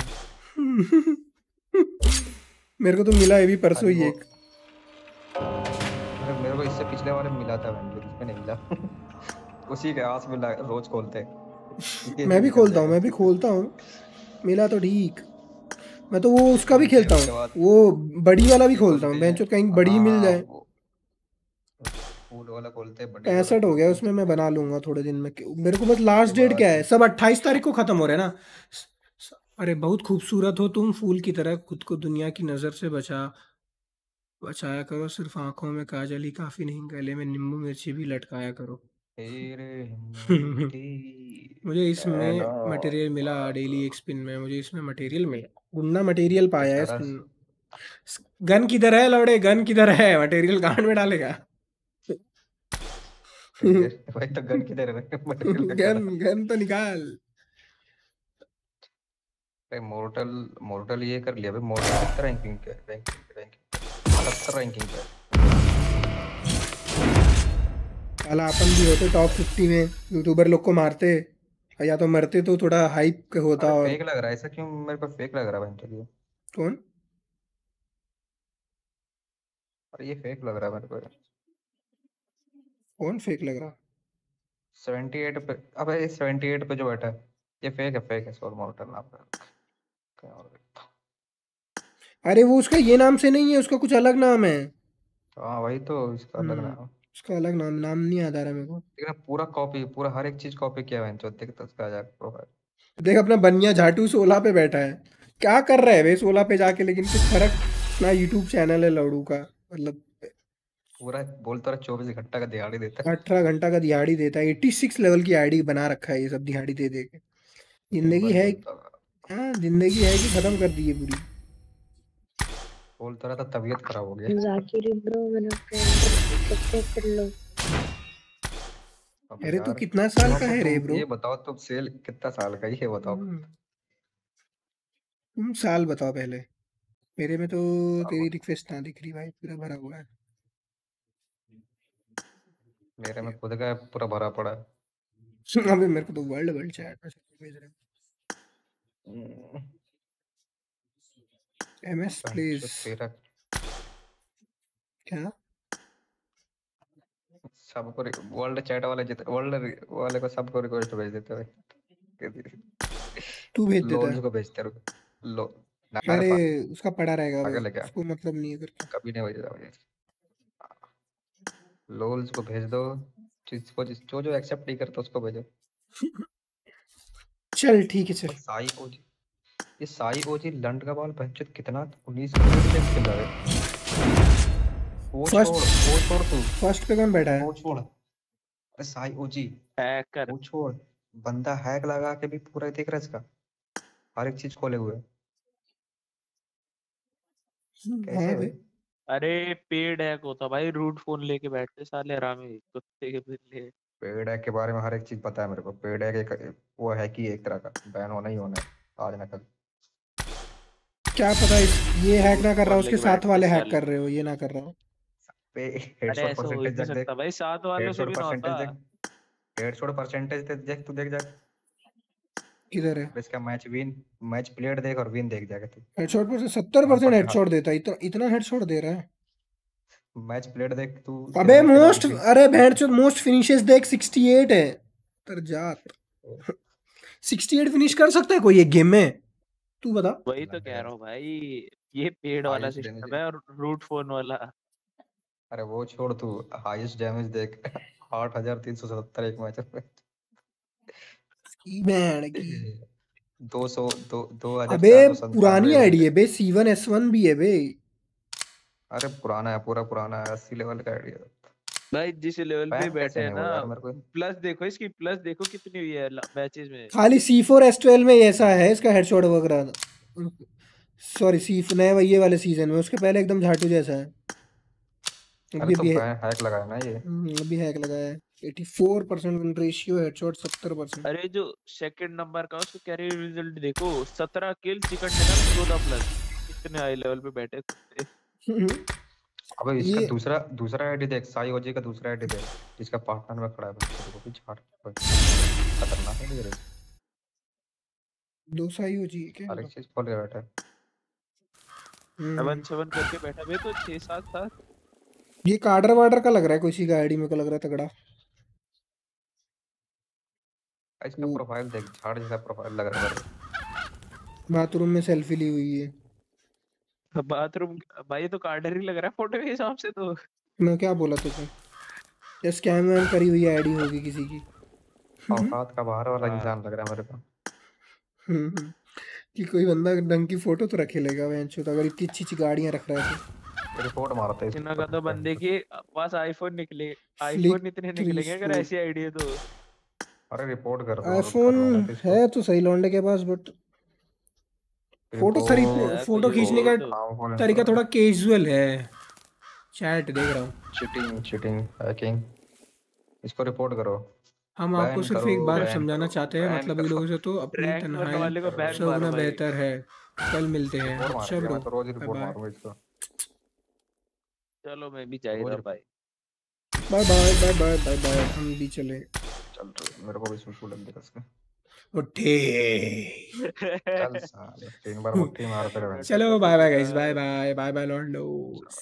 मेरे को तो मिला है भी परसों खाली ही वो, एक। अरे मेरे को इससे पिछले वाले में मिला था वेंचर, इसमें नहीं मिला। उसी के आस में लगा- रोज खोलते हैं। ये मैं भी निकल खोलता हूँ, जाएगा। मैं भी खोलता हूँ। मिला तो ठीक। मैं तो वो उसका भी खोलते हैं खेलता उसके हूँ, बाद वो बड़ी वाला भी ये खोलता हूँ। खोलते हैं। बेंचो कहीं बड़ी मिल हाँ जाए। वो फूल वाला खोलते हैं, बड़ी वाला पैंसठ हो गया खोलते हैं। उसमें, मैं बना लूंगा थोड़े दिन में। मेरे को बस लास्ट उसके डेट क्या है? बाद सब अट्ठाईस तारीख को खत्म हो रहे हैं ना। स- स- अरे बहुत खूबसूरत हो तुम, फूल की तरह खुद को दुनिया की नजर से बचा बचाया करो। सिर्फ आंखों में काजल ही काफी नहीं, गले में नींबू मिर्ची भी लटकाया करो। तेरे हिम्मती मुझे इसमें नैना मटेरियल मिला डेली पागल। एक स्पिन में, मुझे इसमें मटेरियल मिला। गुन्ना मटेरियल पाया है बेचारा स्पिन। गन किधर है लौड़े? गन किधर है? मटेरियल गांड में डालेगा। भाई तो गन किधर है? मटेरियल का क्या गन रहा? गन तो निकाल। अरे मोर्टल मोर्टल ये कर लिया भाई। मोर्टल कितना रैंकिंग पे? रैंकिंग रैंकिंग सत्तर रैंकिंग पे। साला अपन भी होते टॉप फिफ्टी में, यूट्यूबर लोग को मारते, या तो मरते तो थोड़ा हाइप होता। अरे और फेक लग रहा है ऐसा क्यों? मेरे को फेक लग रहा है भाई ये। कौन? अरे ये फेक लग रहा है मेरे को। कौन फेक लग रहा? अठहत्तर पे, अबे अठहत्तर पे जो बैठा है ये फेक है। फेक है सोल मोर्टल नाम का। क्या और भी? अरे वो उसका ये नाम से नहीं है, उसका कुछ अलग नाम है। हाँ वही तो, इसका अलग हम्म नाम है। उसका अलग नाम, नाम नहीं याद आ रहा मेरे को। लेकिन पूरा कॉपी, पूरा हर एक चीज कॉपी किया है जो देख तो उसका आ जाएगा प्रोफाइल। देख अपना बनिया झाटू सोलह पे बैठा है, क्या कर रहा है भाई सोलह पे जाके? लेकिन कुछ फर्क ना, यूट्यूब चैनल है लड़ू का, मतलब पूरा बोलता रहा चौबीस घंटा का दिहाड़ी देता है। अठारह घंटा का दिहाड़ी देता है। छियासी लेवल की आईडी बना रखा है ये सब दिहाड़ी दे दे के। दिन जिंदगी भर है। खेलता रहा। हाँ जिंदगी है कि खत्म कर दी है पूरी। बोलता रहा था तबीयत खराब हो गया। जाकिर ब्रो मेरा फ्रेंड सब्सक्राइब कर लो। अब अरे तू यार कितना साल तुम का है रे तुम ब्रो? ये बताओ, तुम सेल कितना साल का है ये बताओ। हम्म, तुम साल बताओ पहले। मेरे में तो साल तेरी बताओ। रिक्वेस्ट ना दिख रही भाई, पूरा भरा हुआ है। मेरे में खुद का पूरा भरा पड़ा है। अबे मेरे को तो वर्ल्ड वर्ल्ड चैट में सब भेज रहे हम्म, हैं। M S please. पंचो तेरा क्या? सबको वर्ल्ड चैट वाले जित वर्ल्ड वाले को सबको रिक्वेस्ट भेज देते हैं। तू भेज देता लोल्स है। को भेजते रुक लो ना मेरे अरे पास उसका पड़ा रहेगा बे, पागल है क्या उसको मतलब नहीं है करके। कभी नहीं भेजा मुझे लोल्स को भेज दो जिसको जिस जो जो एक्सेप्ट नहीं करता उसको भेजो चल ठीक है चल। और साई ओजी ये साई ओजी लंड का बॉल बच्चे कितना उन्नीस मिनट खेल रहा है वो छोड़ फर्स्ट वो छोड़ तू फर्स्ट पे कौन बैठा है? वो छोड़ अरे साई ओजी हैकर वो छोड़ बंदा हैक लगा के भी पूरा देख रहा है इसका हर एक चीज खोले हुए है। कैसे हाँ है बे। भाई अरे पेड हैक होता भाई रूट फोन लेके बैठते साले हरामी कुत्ते के बिल्ले पेड हैक के बारे में हर एक चीज पता है मेरे को पेड हैक एक वो है कि एक तरह का बैन होना ही होना है आज ना कल क्या पता इस ये हैक रूट ना कर रहा हो, फोन उसके लेके साथ बैठते वाले हैक साले कर रहे हो, ये ना कर रहा हो। पे अरे हेडशॉट ऐसा हो ही परसेंटेज नहीं देख देख सकता भाई साथ वालों से हेडशॉट भी ना होता। परसेंटेज देख हेडशॉट परसेंटेज देख देख तू देख जा किधर है? और इसका मैच विन मैच प्लेयर देख और विन देख जाके तू हेडशॉट पर सत्तर वहां परसेंट पर हेडशॉट देता है, इतना इतना हेडशॉट दे रहा है। मैच प्लेयर देख तू अबे कितने किल और मोस्ट विन अरे भेड़चोद मोस्ट फिनिशेस देख अड़सठ है। तर जात अड़सठ फिनिश कर सकता है कोई एक गेम में? तू बता। वही तो कह रहा हूँ भाई ये पेड वाला हाईएस्ट डैमेज सिस्टम है और रूट फोन वाला। अरे वो छोड़ तू हाईएस्ट डैमेज देख आठ हजार तीन सौ सत्तर एक मैच में ई बैंड की। दो सौ दो दो हजार अबे चार सौ पुरानी संतानवे आईडी है बे, सी वन एस वन भी है बे। अरे पुराना है पूरा पुराना है अस्सी लेवल का आईडी है भाई जिस लेवल पे पैक बैठे कैसे हैं नहीं ना हुआ यार मेरे को प्लस देखो इसकी प्लस देखो कितनी हुई है मैचेस में। खाली सी फोर एस ट्वेल्व में ऐसा है इसका हेडशॉट वगैरह। सॉरी सी नए ये वाले सीजन में, उसके पहले एकदम झाटू जैसा है। अरे अभी तो अभी है, हैक लगाया ना ये हम्म, अभी हैक लगा है। चौरासी परसेंट विन रेशियो, हेडशॉट सत्तर परसेंट। अरे जो सेकंड नंबर का उसको कैरियर रिजल्ट देखो सत्रह किल चिकन डिनर चौदह प्लस कितने हाई लेवल पे बैठे कुत्ते। अबे इसका ये दूसरा दूसरा आईडी देख साई ओजी का दूसरा आईडी देख जिसका पार्टनर में खड़ा है बच्चे को भी झाड़ खतरनाक है ये दो सही हो जी क्या? हर एक चीज खोल के बैठा है हम्म, सेवन सेवन करके बैठा मैं तो छह सात सात। ये कार्डर वार्डर का लग रहा है, किसी का आईडी में को लग रहा है तगड़ा। इसका वो प्रोफाइल देख झाड़ जैसा प्रोफाइल लग रहा है मेरे को बाथरूम में सेल्फी ली हुई है। बाथरूम भाई तो कार्डर ही लग रहा है फोटो के हिसाब से तो। मैं क्या बोला तुझे? ये स्कैम वैम करी हुई आईडी होगी किसी की। औकात का बाहर वाला हाँ। इंसान लग रहा है मेरे को हम्म, हम्म, कि कोई बंदा ढंग की फोटो तो रखे लेगा वैंचो, तो अगर इतनी अच्छी अच्छी गाड़ियां रख रहा है तो। रिपोर्ट मारते हैं इन्हों का तो बंदे के पास आईफोन निकले फ्लिक आईफोन इतने निकलेंगे अगर थ्री ऐसी आईडी है तो। अरे रिपोर्ट कर दो आईफोन करवाना है इसको है तो सही लौंडे के पास, बट फोटो खरीदने है फोटो कोई खींचने और का तो। हार्मफुल तरीका थोड़ा कैजुअल है। चैट देख रहा हूँ। चीटिंग चीटिंग हैकिंग इसको रिपोर्ट करो हम आपको बैन सिर्फ करो एक बात बैन समझाना करो चाहते हैं, बैन मतलब ये करो लोगों से तो अपनी रैंक करने तन्हाई वाले को बैन सौ मारो गुना भाई। बेहतर है। कल मिलते हैं। रिपोर्ट अच्छा मारूंगा ब्रो, मैं तो रोज बाय रिपोर्ट बाय मारूंगा इसको चलो मैं भी रोज चाहिए रिपोर्ट भाई। Bye bye bye bye bye bye. हम भी चले। चल रहे मेरे को भी सुसु लग गया इसमें उठे। चल साले तीन बार मुट्ठी मारते रहे चलो bye bye guys, bye bye bye bye लॉन्डो।